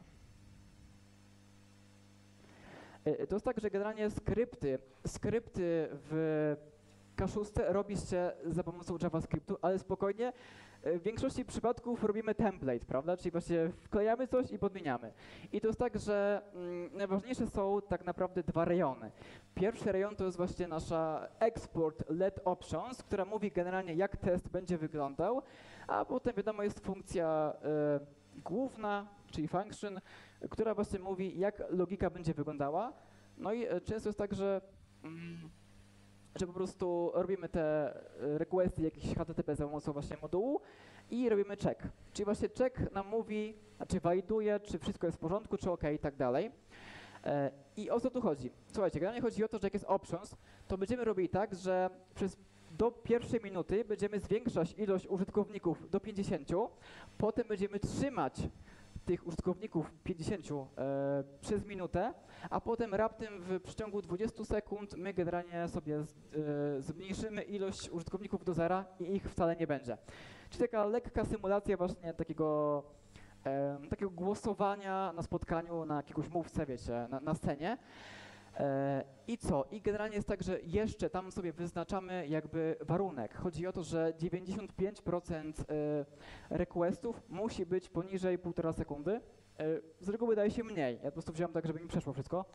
To jest tak, że generalnie skrypty w K6 robi się za pomocą JavaScriptu, ale spokojnie, w większości przypadków robimy template, prawda? Czyli właśnie wklejamy coś i podmieniamy. I to jest tak, że najważniejsze są tak naprawdę dwa rejony. Pierwszy rejon to jest właśnie nasza export let options, która mówi generalnie, jak test będzie wyglądał, a potem wiadomo jest funkcja główna, czyli function, która właśnie mówi, jak logika będzie wyglądała. No i często jest tak, że po prostu robimy te requesty jakichś HTTP za pomocą właśnie modułu i robimy check. Czyli właśnie check nam mówi, znaczy validuje, czy wszystko jest w porządku, czy OK i tak dalej. I o co tu chodzi? Słuchajcie, generalnie chodzi o to, że jak jest options, to będziemy robili tak, że do pierwszej minuty będziemy zwiększać ilość użytkowników do 50, potem będziemy trzymać tych użytkowników 50 przez minutę, a potem raptem w przeciągu 20 sekund my generalnie sobie zmniejszymy ilość użytkowników do zera i ich wcale nie będzie. Czyli taka lekka symulacja właśnie takiego głosowania na spotkaniu na jakiegoś mówcę, wiecie, na scenie. I co? I generalnie jest tak, że jeszcze tam sobie wyznaczamy jakby warunek. Chodzi o to, że 95% requestów musi być poniżej 1,5 sekundy. Z reguły daje się mniej. Ja po prostu wziąłem tak, żeby mi przeszło wszystko.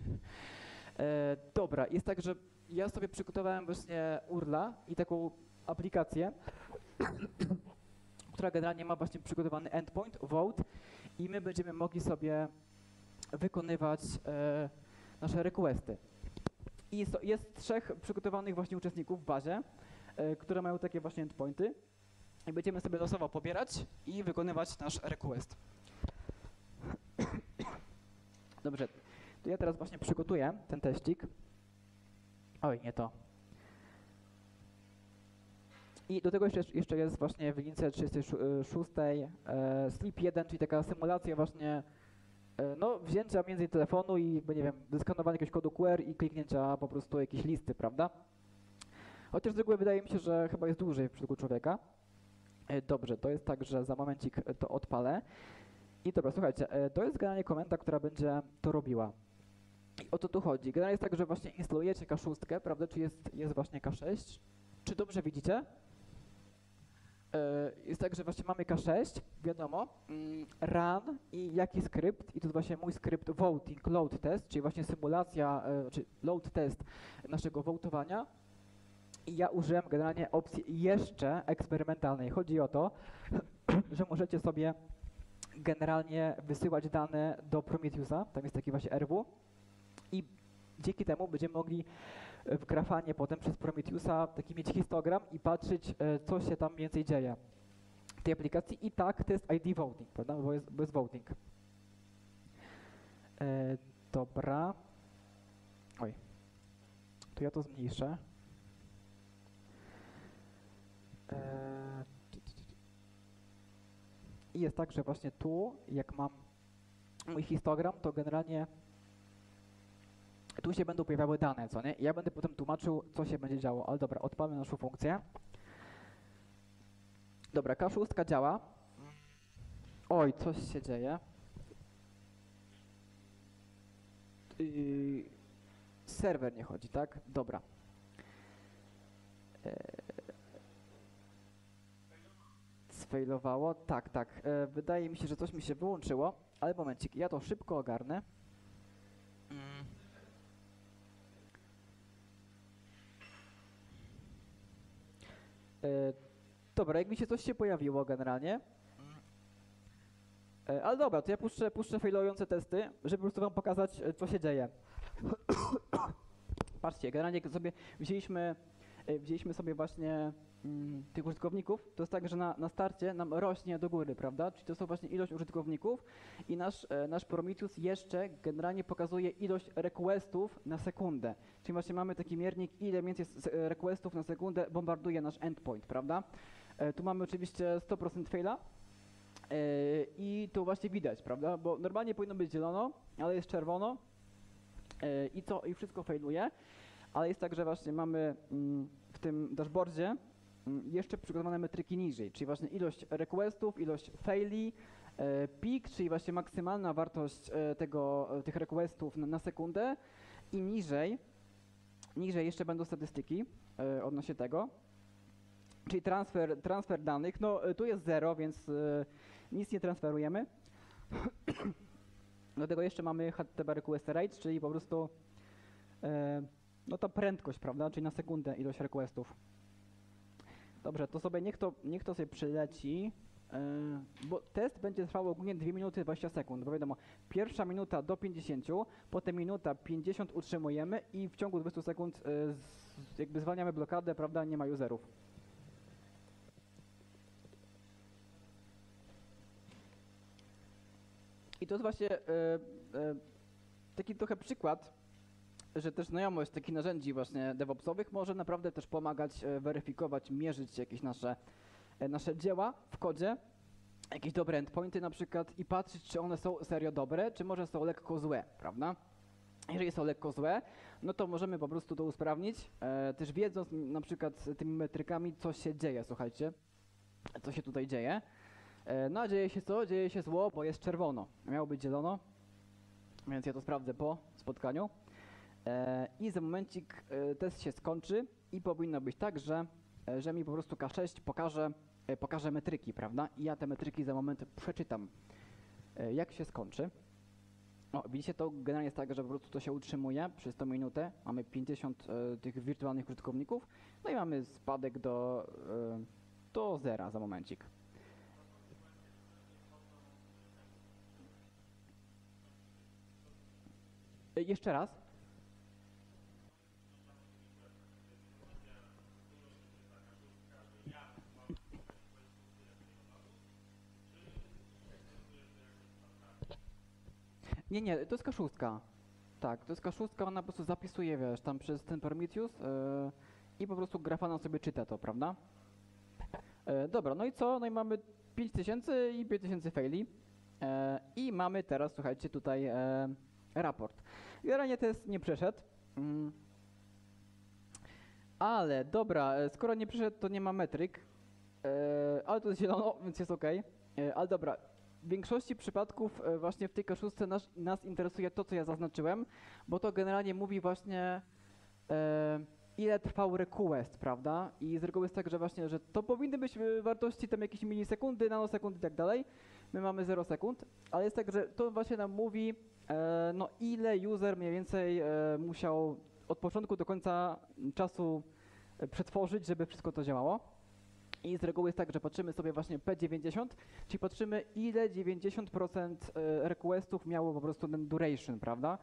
Dobra, jest tak, że ja sobie przygotowałem właśnie URLa i taką aplikację, która generalnie ma właśnie przygotowany endpoint, vote i my będziemy mogli sobie wykonywać nasze requesty. I jest 3 przygotowanych właśnie uczestników w bazie, które mają takie właśnie endpointy. I będziemy sobie losowo pobierać i wykonywać nasz request. Dobrze, to ja teraz właśnie przygotuję ten teścik. Oj, nie to. I do tego jeszcze jest właśnie w lince 36 Sleep 1, czyli taka symulacja właśnie no, wzięcia między telefonu i, nie wiem, wyskanowania jakiegoś kodu QR i kliknięcia po prostu jakiejś listy, prawda? Chociaż z reguły wydaje mi się, że chyba jest dłużej w przypadku człowieka. Dobrze, to jest tak, że za momencik to odpalę. I dobra, słuchajcie, to jest generalnie komenda, która będzie to robiła. I o co tu chodzi? Generalnie jest tak, że właśnie instalujecie K6, prawda? Czy jest właśnie K6? Czy dobrze widzicie? Jest tak, że właśnie mamy K6, wiadomo, run i jaki skrypt, i to jest właśnie mój skrypt voting load test, czyli właśnie symulacja, czy load test naszego votowania. I ja użyłem generalnie opcji jeszcze eksperymentalnej. Chodzi o to, że możecie sobie generalnie wysyłać dane do Prometheusa, tam jest taki właśnie RW, i dzięki temu będziemy mogli w grafanie potem przez Prometheusa taki mieć histogram i patrzeć, co się tam mniej więcej dzieje w tej aplikacji. I tak to jest ID voting, prawda, bo jest voting. Dobra. Oj, to ja to zmniejszę. I jest tak, że właśnie tu, jak mam mój histogram, to generalnie tu się będą pojawiały dane, co nie? I ja będę potem tłumaczył, co się będzie działo. Ale dobra, odpalmy naszą funkcję. Dobra, K6 działa. Oj, coś się dzieje. Serwer nie chodzi, tak? Dobra. Sfailowało? Tak, tak. Wydaje mi się, że coś mi się wyłączyło, ale momencik, ja to szybko ogarnę. Dobra, jak mi się coś się pojawiło generalnie. Ale dobra, to ja puszczę failujące testy, żeby po prostu wam pokazać, co się dzieje. Patrzcie, generalnie jak sobie wzięliśmy sobie właśnie tych użytkowników, to jest tak, że na starcie nam rośnie do góry, prawda? Czyli to są właśnie ilość użytkowników i nasz Prometheus jeszcze generalnie pokazuje ilość requestów na sekundę. Czyli właśnie mamy taki miernik, ile mniej więcej requestów na sekundę bombarduje nasz endpoint, prawda? Tu mamy oczywiście 100% faila. I tu właśnie widać, prawda? Bo normalnie powinno być zielono, ale jest czerwono i wszystko failuje. Ale jest tak, że właśnie mamy w tym dashboardzie jeszcze przygotowane metryki niżej, czyli właśnie ilość requestów, ilość faili, peak, czyli właśnie maksymalna wartość tych requestów na sekundę i niżej jeszcze będą statystyki odnośnie tego. Czyli transfer danych, no tu jest 0, więc nic nie transferujemy. Do tego jeszcze mamy HTTP request rate, czyli po prostu no ta prędkość, prawda, czyli na sekundę ilość requestów. Dobrze, to sobie niech to sobie przyleci, bo test będzie trwał ogólnie 2 minuty 20 sekund, bo wiadomo, pierwsza minuta do 50, potem minuta 50 utrzymujemy i w ciągu 20 sekund jakby zwalniamy blokadę, prawda, nie ma userów. I to jest właśnie taki trochę przykład, że też znajomość takich narzędzi właśnie DevOpsowych może naprawdę też pomagać weryfikować, mierzyć jakieś nasze dzieła w kodzie, jakieś dobre endpointy na przykład i patrzeć, czy one są serio dobre, czy może są lekko złe, prawda? Jeżeli są lekko złe, no to możemy po prostu to usprawnić, też wiedząc na przykład tymi metrykami, co się dzieje, słuchajcie, co się tutaj dzieje. No a dzieje się co? Dzieje się zło, bo jest czerwono. Miało być zielono, więc ja to sprawdzę po spotkaniu. I za momencik test się skończy i powinno być tak, że mi po prostu K6 pokaże metryki, prawda? I ja te metryki za moment przeczytam, jak się skończy. O, widzicie, to generalnie jest tak, że po prostu to się utrzymuje przez tą minutę. Mamy 50 tych wirtualnych użytkowników, no i mamy spadek do 0 za momencik. Jeszcze raz. Nie, to jest K6. Tak, to jest K6, ona po prostu zapisuje, wiesz, tam przez ten Prometheus i po prostu Grafana sobie czyta to, prawda? Dobra, no i co? No i mamy 5000 i 5000 faili. I mamy teraz, słuchajcie, tutaj raport. Generalnie test nie przeszedł. Ale dobra, skoro nie przeszedł, to nie ma metryk. Ale to jest zielono, więc jest ok. Ale dobra, w większości przypadków właśnie w tej K6 nas interesuje to, co ja zaznaczyłem, bo to generalnie mówi właśnie ile trwał request, prawda? I z reguły jest tak, że właśnie, że to powinny być wartości tam jakieś milisekundy, nanosekundy i tak dalej. My mamy 0 sekund, ale jest tak, że to właśnie nam mówi no ile user mniej więcej musiał od początku do końca czasu przetworzyć, żeby wszystko to działało. I z reguły jest tak, że patrzymy sobie właśnie P90, czyli patrzymy ile 90% requestów miało po prostu ten duration, prawda?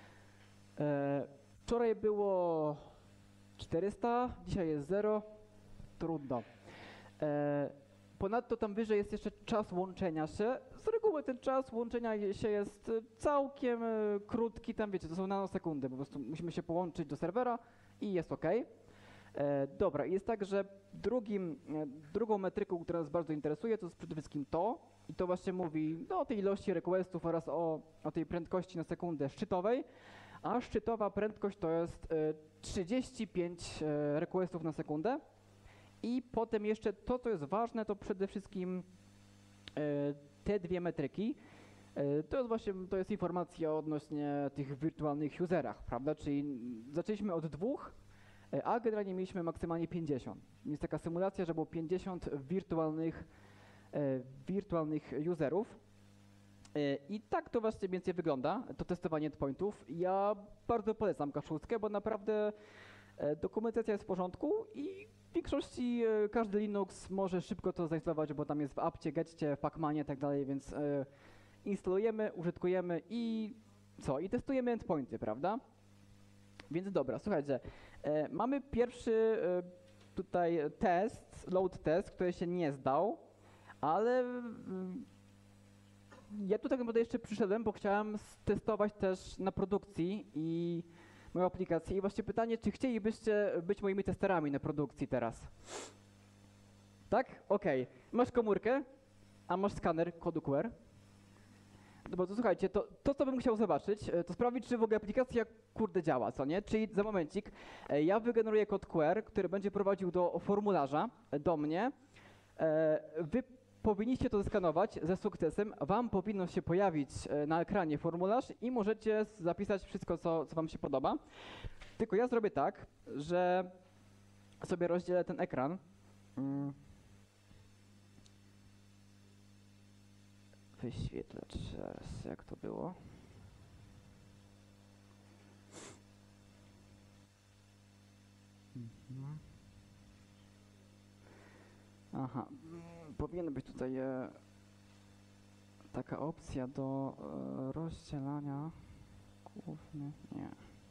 Wczoraj było 400, dzisiaj jest 0, trudno. Ponadto tam wyżej jest jeszcze czas łączenia się. Z reguły ten czas łączenia się jest całkiem krótki, tam wiecie, to są nanosekundy, po prostu musimy się połączyć do serwera i jest ok. Dobra, jest tak, że drugą metryką, która nas bardzo interesuje, to jest przede wszystkim to. I to właśnie mówi no, o tej ilości requestów oraz o tej prędkości na sekundę szczytowej. A szczytowa prędkość to jest 35 requestów na sekundę. I potem jeszcze to, co jest ważne, to przede wszystkim te dwie metryki. To jest właśnie to jest informacja odnośnie tych wirtualnych userach, prawda? Czyli zaczęliśmy od 2, a generalnie mieliśmy maksymalnie 50. Jest taka symulacja, że było 50 wirtualnych userów. I tak to właśnie mniej więcej wygląda, to testowanie endpointów. Ja bardzo polecam K6, bo naprawdę dokumentacja jest w porządku i w większości każdy Linux może szybko to zainstalować, bo tam jest w apcie, getcie, w pacmanie i tak dalej, więc instalujemy, użytkujemy i co? I testujemy endpointy, prawda? Więc dobra, słuchajcie, mamy pierwszy tutaj load test, który się nie zdał, ale ja tu tak naprawdę jeszcze przyszedłem, bo chciałem testować też na produkcji i moją aplikację. I właśnie pytanie, czy chcielibyście być moimi testerami na produkcji teraz? Tak? Okej. Masz komórkę, a masz skaner kodu QR. No bo to słuchajcie, to co bym chciał zobaczyć, to sprawdzić, czy w ogóle aplikacja kurde działa, co nie? Czyli za momencik, ja wygeneruję kod QR, który będzie prowadził do formularza, do mnie. Wy powinniście to zeskanować ze sukcesem, wam powinno się pojawić na ekranie formularz i możecie zapisać wszystko, co wam się podoba. Tylko ja zrobię tak, że sobie rozdzielę ten ekran. Wyświetlacz, zaraz, jak to było? Aha, powinien być tutaj taka opcja do rozdzielania główny, nie.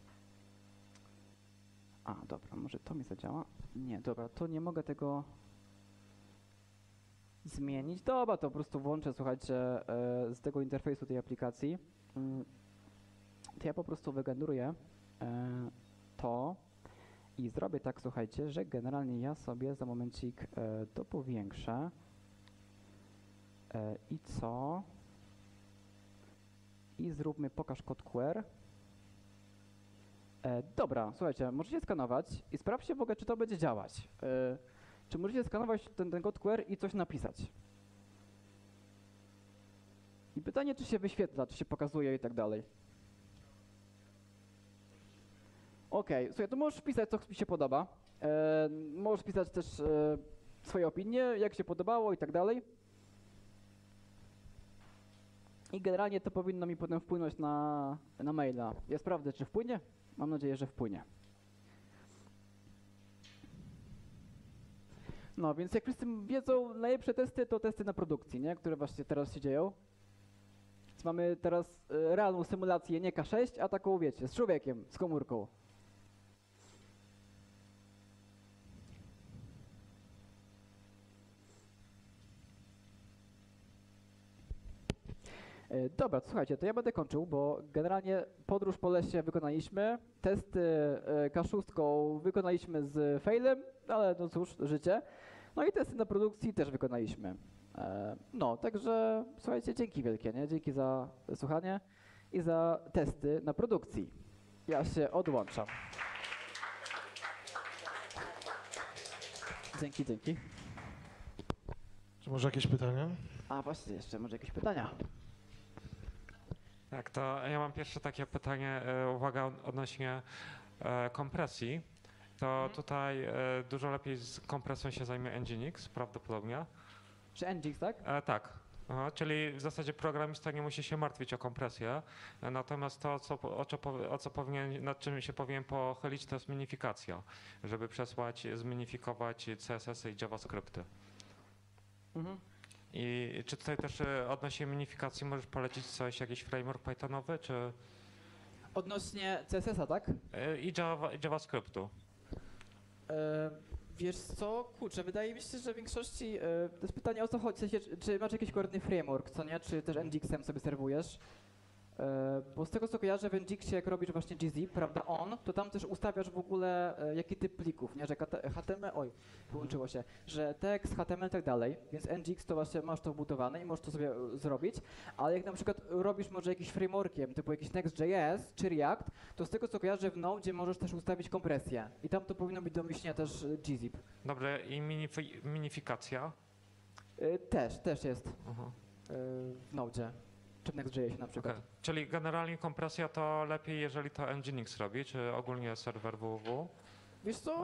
A, dobra, może to mi zadziała? Nie, dobra, to nie mogę tego zmienić. Dobra, to po prostu włączę, słuchajcie, z tego interfejsu tej aplikacji. To ja po prostu wygeneruję to i zrobię tak, słuchajcie, że generalnie ja sobie za momencik to powiększę. I co? I zróbmy pokaż kod QR. Dobra, słuchajcie, możecie skanować i sprawdźcie w ogóle, czy to będzie działać. Czy możecie skanować ten kod QR i coś napisać. I pytanie, czy się wyświetla, czy się pokazuje i tak dalej. Okej, słuchaj, to możesz pisać, co mi się podoba. Możesz pisać też swoje opinie, jak się podobało i tak dalej. I generalnie to powinno mi potem wpłynąć na maila. Ja sprawdzę, czy wpłynie. Mam nadzieję, że wpłynie. No, więc jak wszyscy wiedzą, najlepsze testy to testy na produkcji, nie? Które właśnie teraz się dzieją. Więc mamy teraz realną symulację, nie K6, a taką, wiecie, z człowiekiem, z komórką. Dobra, słuchajcie, to ja będę kończył, bo generalnie podróż po lesie wykonaliśmy, testy K6 wykonaliśmy z failem, ale no cóż, życie. No i testy na produkcji też wykonaliśmy. No, także słuchajcie, dzięki wielkie, nie? Dzięki za słuchanie i za testy na produkcji. Ja się odłączam. Dzięki, dzięki. Czy może jakieś pytania? A właśnie, jeszcze może jakieś pytania? Tak, to ja mam pierwsze takie pytanie, uwaga odnośnie kompresji. To tutaj dużo lepiej z kompresją się zajmie Nginx prawdopodobnie. Czy Nginx, tak? Tak. Aha, czyli w zasadzie programista nie musi się martwić o kompresję, natomiast to, nad czym się powinien pochylić, to jest minifikacja, żeby przesłać, zminifikować CSS-y i JavaScripty. Mhm. I czy tutaj też odnośnie minifikacji możesz polecić coś, jakiś framework Pythonowy, czy Odnośnie CSS-a, tak? i JavaScriptu? Wiesz co, kurczę, wydaje mi się, że w większości to jest pytanie o co chodzi, w sensie, czy masz jakiś konkretny framework, co nie, czy też Nginxem sobie serwujesz? Bo z tego co kojarzę w Ngixie, jak robisz właśnie gzip, prawda, to tam też ustawiasz w ogóle jaki typ plików, nie, że HTML, wyłączyło się, że tekst, HTML i tak dalej, więc Ngix to właśnie masz to wbudowane i możesz to sobie zrobić, ale jak na przykład robisz może jakiś frameworkiem, typu jakiś Next.js czy React, to z tego co kojarzę w Node możesz też ustawić kompresję i tam to powinno być domyślnie też gzip. Dobrze, i minifikacja? Też jest Aha. w Node. Czy w Next.jsie na przykład. Okay. Czyli generalnie kompresja to lepiej, jeżeli to Nginx robi, czy ogólnie serwer www? Wiesz co,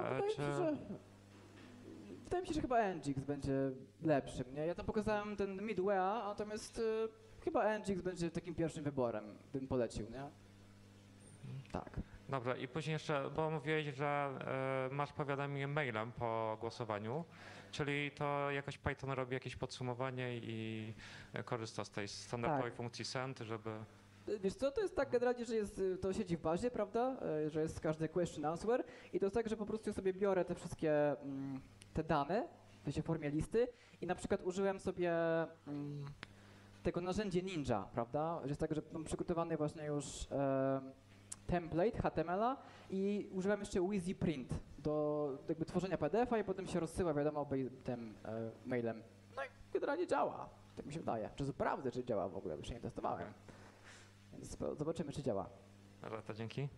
wydaje mi się, że chyba Nginx będzie lepszym, nie? Ja tam pokazałem ten Midwaya, natomiast chyba Nginx będzie takim pierwszym wyborem, bym polecił, nie? Tak. Dobra, i później jeszcze, bo mówiłeś, że masz powiadomienie mailem po głosowaniu, czyli to jakoś Python robi jakieś podsumowanie i korzysta z tej standardowej funkcji send, żeby... Wiesz co, to jest tak generalnie, że to siedzi w bazie, prawda, że jest każdy question answer i to jest tak, że po prostu sobie biorę te wszystkie te dane w formie listy i na przykład użyłem sobie tego narzędzia Ninja, prawda, że jest tak, że mam przygotowany właśnie już template HTML-a i używam jeszcze Wheezy Print do jakby tworzenia PDF-a i potem się rozsyła, wiadomo, tym mailem. No i generalnie działa, tak mi się wydaje. Czy sprawdzę, czy działa w ogóle, bo jeszcze nie testowałem. Więc zobaczymy, czy działa. Dobra, to dzięki.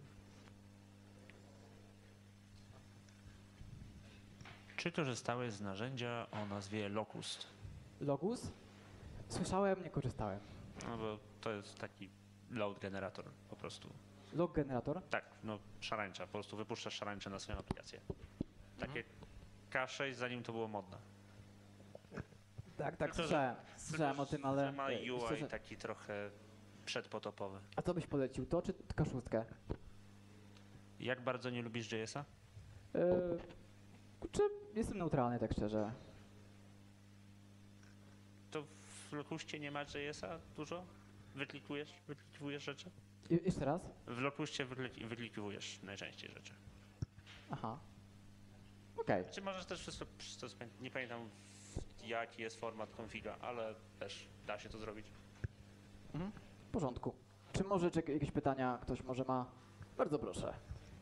Czy korzystałeś z narzędzia o nazwie Locust? Logus? Słyszałem, nie korzystałem. No bo to jest taki load generator po prostu. Log generator? Tak, no szarańcza, po prostu wypuszczasz szarańcze na swoją aplikację. Takie K6 zanim to było modne. Tak, Tylko, słyszałem o tym, ale... Że ma UI szczerze, taki trochę przedpotopowy. a co byś polecił, to czy K6? Jak bardzo nie lubisz JS-a? Kurczę, jestem neutralny, tak szczerze. To w Locuście nie ma JS-a dużo? Wyklikujesz rzeczy? Jeszcze raz? W Locuście wyklikujesz najczęściej rzeczy. Aha. Okej. Czy możesz też wszystko, nie pamiętam jaki jest format konfiga, ale też da się to zrobić. Mhm. W porządku. Czy może jakieś pytania ktoś może ma? Bardzo proszę.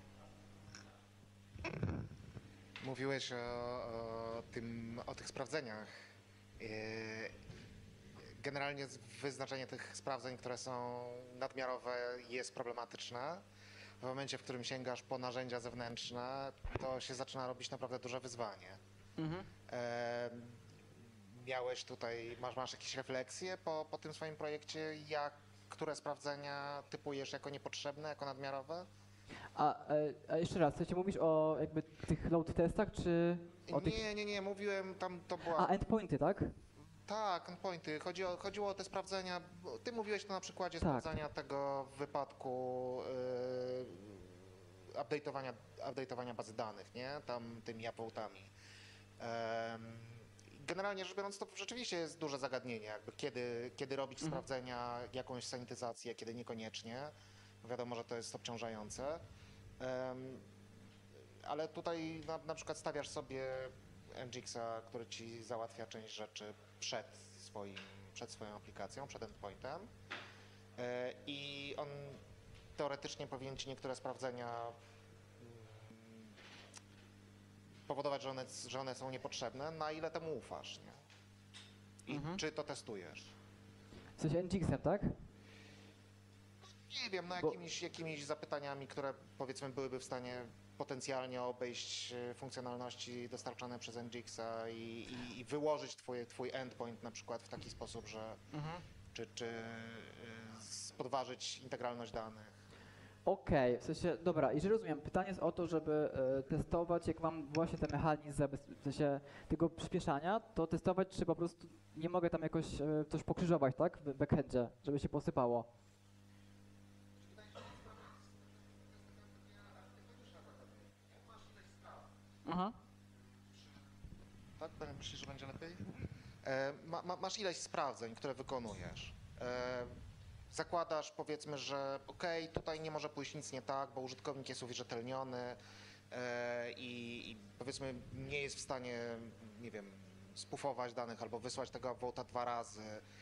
Mówiłeś o tych sprawdzeniach. Generalnie wyznaczenie tych sprawdzeń, które są nadmiarowe, jest problematyczne. W momencie, w którym sięgasz po narzędzia zewnętrzne, to się zaczyna robić naprawdę duże wyzwanie. Mhm. Masz jakieś refleksje po tym swoim projekcie, które sprawdzenia typujesz jako niepotrzebne, jako nadmiarowe? A jeszcze raz, chcecie mówić o jakby tych load testach, czy o tych... Nie, mówiłem, tam to była... A, endpointy, tak? Tak, endpointy. Chodziło o te sprawdzenia. Ty mówiłeś to na przykładzie Tak. sprawdzania tego w wypadku update'owania bazy danych, nie? Tam tymi upvote'ami. Generalnie rzecz biorąc, to rzeczywiście jest duże zagadnienie, jakby kiedy robić sprawdzenia, jakąś sanityzację, kiedy niekoniecznie. Wiadomo, że to jest obciążające. Ale tutaj na przykład stawiasz sobie Nginxa, który ci załatwia część rzeczy przed swoją aplikacją, przed endpointem. I on teoretycznie powinien ci niektóre sprawdzenia powodować, że one są niepotrzebne, na ile temu ufasz, nie? I czy to testujesz? W sensie NGX-em, tak? Nie wiem, no Bo- jakimiś zapytaniami, które powiedzmy byłyby w stanie potencjalnie obejść funkcjonalności dostarczane przez NGX-a i wyłożyć twój endpoint na przykład w taki sposób, że czy podważyć integralność danych. Okej, w sensie, dobra, jeżeli rozumiem, pytanie jest o to, żeby testować, jak mam właśnie ten mechanizm w sensie tego przyspieszania, to testować, czy po prostu nie mogę tam jakoś coś pokrzyżować, tak, w backendzie, żeby się posypało. Aha. Tak? Myślisz, że będzie lepiej? Masz ileś sprawdzeń, które wykonujesz. Zakładasz, powiedzmy, że okej, tutaj nie może pójść nic nie tak, bo użytkownik jest uwierzytelniony i powiedzmy nie jest w stanie, nie wiem, spufować danych albo wysłać tego upvote'a 2 razy.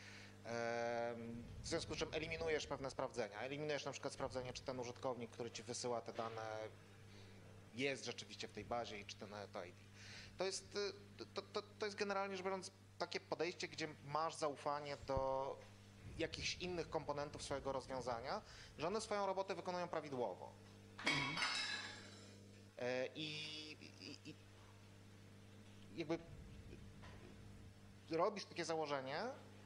W związku z czym eliminujesz pewne sprawdzenia. Eliminujesz na przykład sprawdzenie, czy ten użytkownik, który ci wysyła te dane, jest rzeczywiście w tej bazie i czy ten ID. To jest generalnie rzecz biorąc takie podejście, gdzie masz zaufanie do jakichś innych komponentów swojego rozwiązania, że one swoją robotę wykonują prawidłowo. I jakby robisz takie założenie,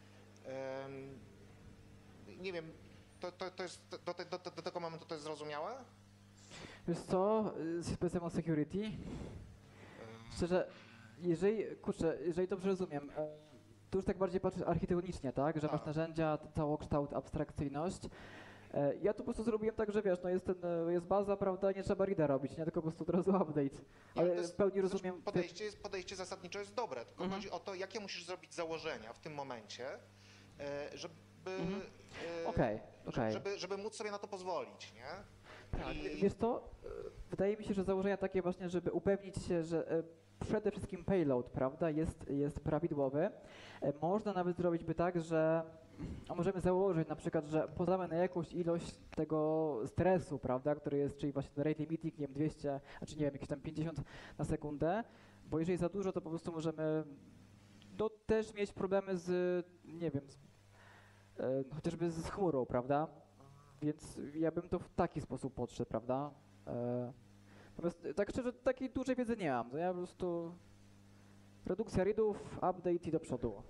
nie wiem, to jest do tego momentu to jest zrozumiałe? Wiesz co, z kwestią o security, szczerze, jeżeli dobrze rozumiem, to już tak bardziej patrzysz architektonicznie, tak, że masz Tak. narzędzia, całokształt, abstrakcyjność. Ja tu po prostu zrobiłem tak, że wiesz, no jest baza, prawda, nie trzeba reada robić, nie, tylko po prostu od razu update. Ale w pełni rozumiem. Podejście zasadniczo jest dobre, tylko chodzi o to, jakie musisz zrobić założenia w tym momencie, żeby, Okej. żeby móc sobie na to pozwolić, nie? Tak, I- wiesz co, wydaje mi się, że założenia takie właśnie, żeby upewnić się, że przede wszystkim payload, prawda, jest prawidłowy. Można nawet zrobić by tak, że możemy założyć na przykład, że podamy na jakąś ilość tego stresu, prawda, który jest, czyli właśnie ten rate limiting, nie wiem, 200, znaczy nie wiem, jakieś tam 50 na sekundę, bo jeżeli za dużo, to po prostu możemy też mieć problemy z, nie wiem, chociażby z chmurą, prawda? Więc ja bym to w taki sposób podszedł, prawda? Natomiast tak szczerze, takiej dużej wiedzy nie mam. To ja po prostu redukcja readów, update i do przodu.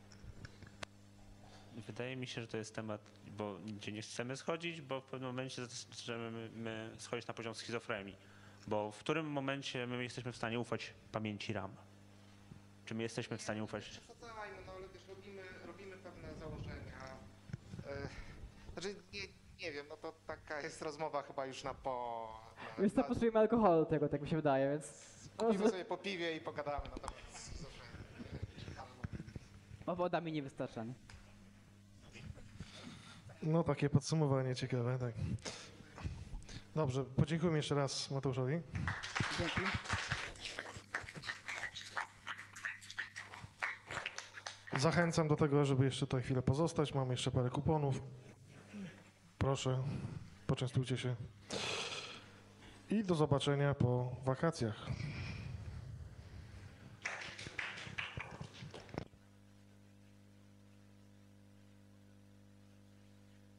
Wydaje mi się, że to jest temat, bo nigdzie nie chcemy schodzić, bo w pewnym momencie zaczynamy my schodzić na poziom schizofrenii. Bo w którym momencie my jesteśmy w stanie ufać pamięci RAM? Czy my jesteśmy w stanie ufać? Przesadzajmy, no ale też robimy pewne założenia. Znaczy, nie wiem, no to taka jest rozmowa chyba już Wiesz co, potrzebujemy alkoholu do tego, tak mi się wydaje, więc... Kupimy sobie po piwie i pogadamy na temat schizofrenii. Bo woda mi nie wystarcza. Nie? No takie podsumowanie ciekawe, tak. Dobrze, podziękujmy jeszcze raz Mateuszowi. Dzięki. Zachęcam do tego, żeby jeszcze tutaj chwilę pozostać. Mamy jeszcze parę kuponów. Proszę, poczęstujcie się. I do zobaczenia po wakacjach.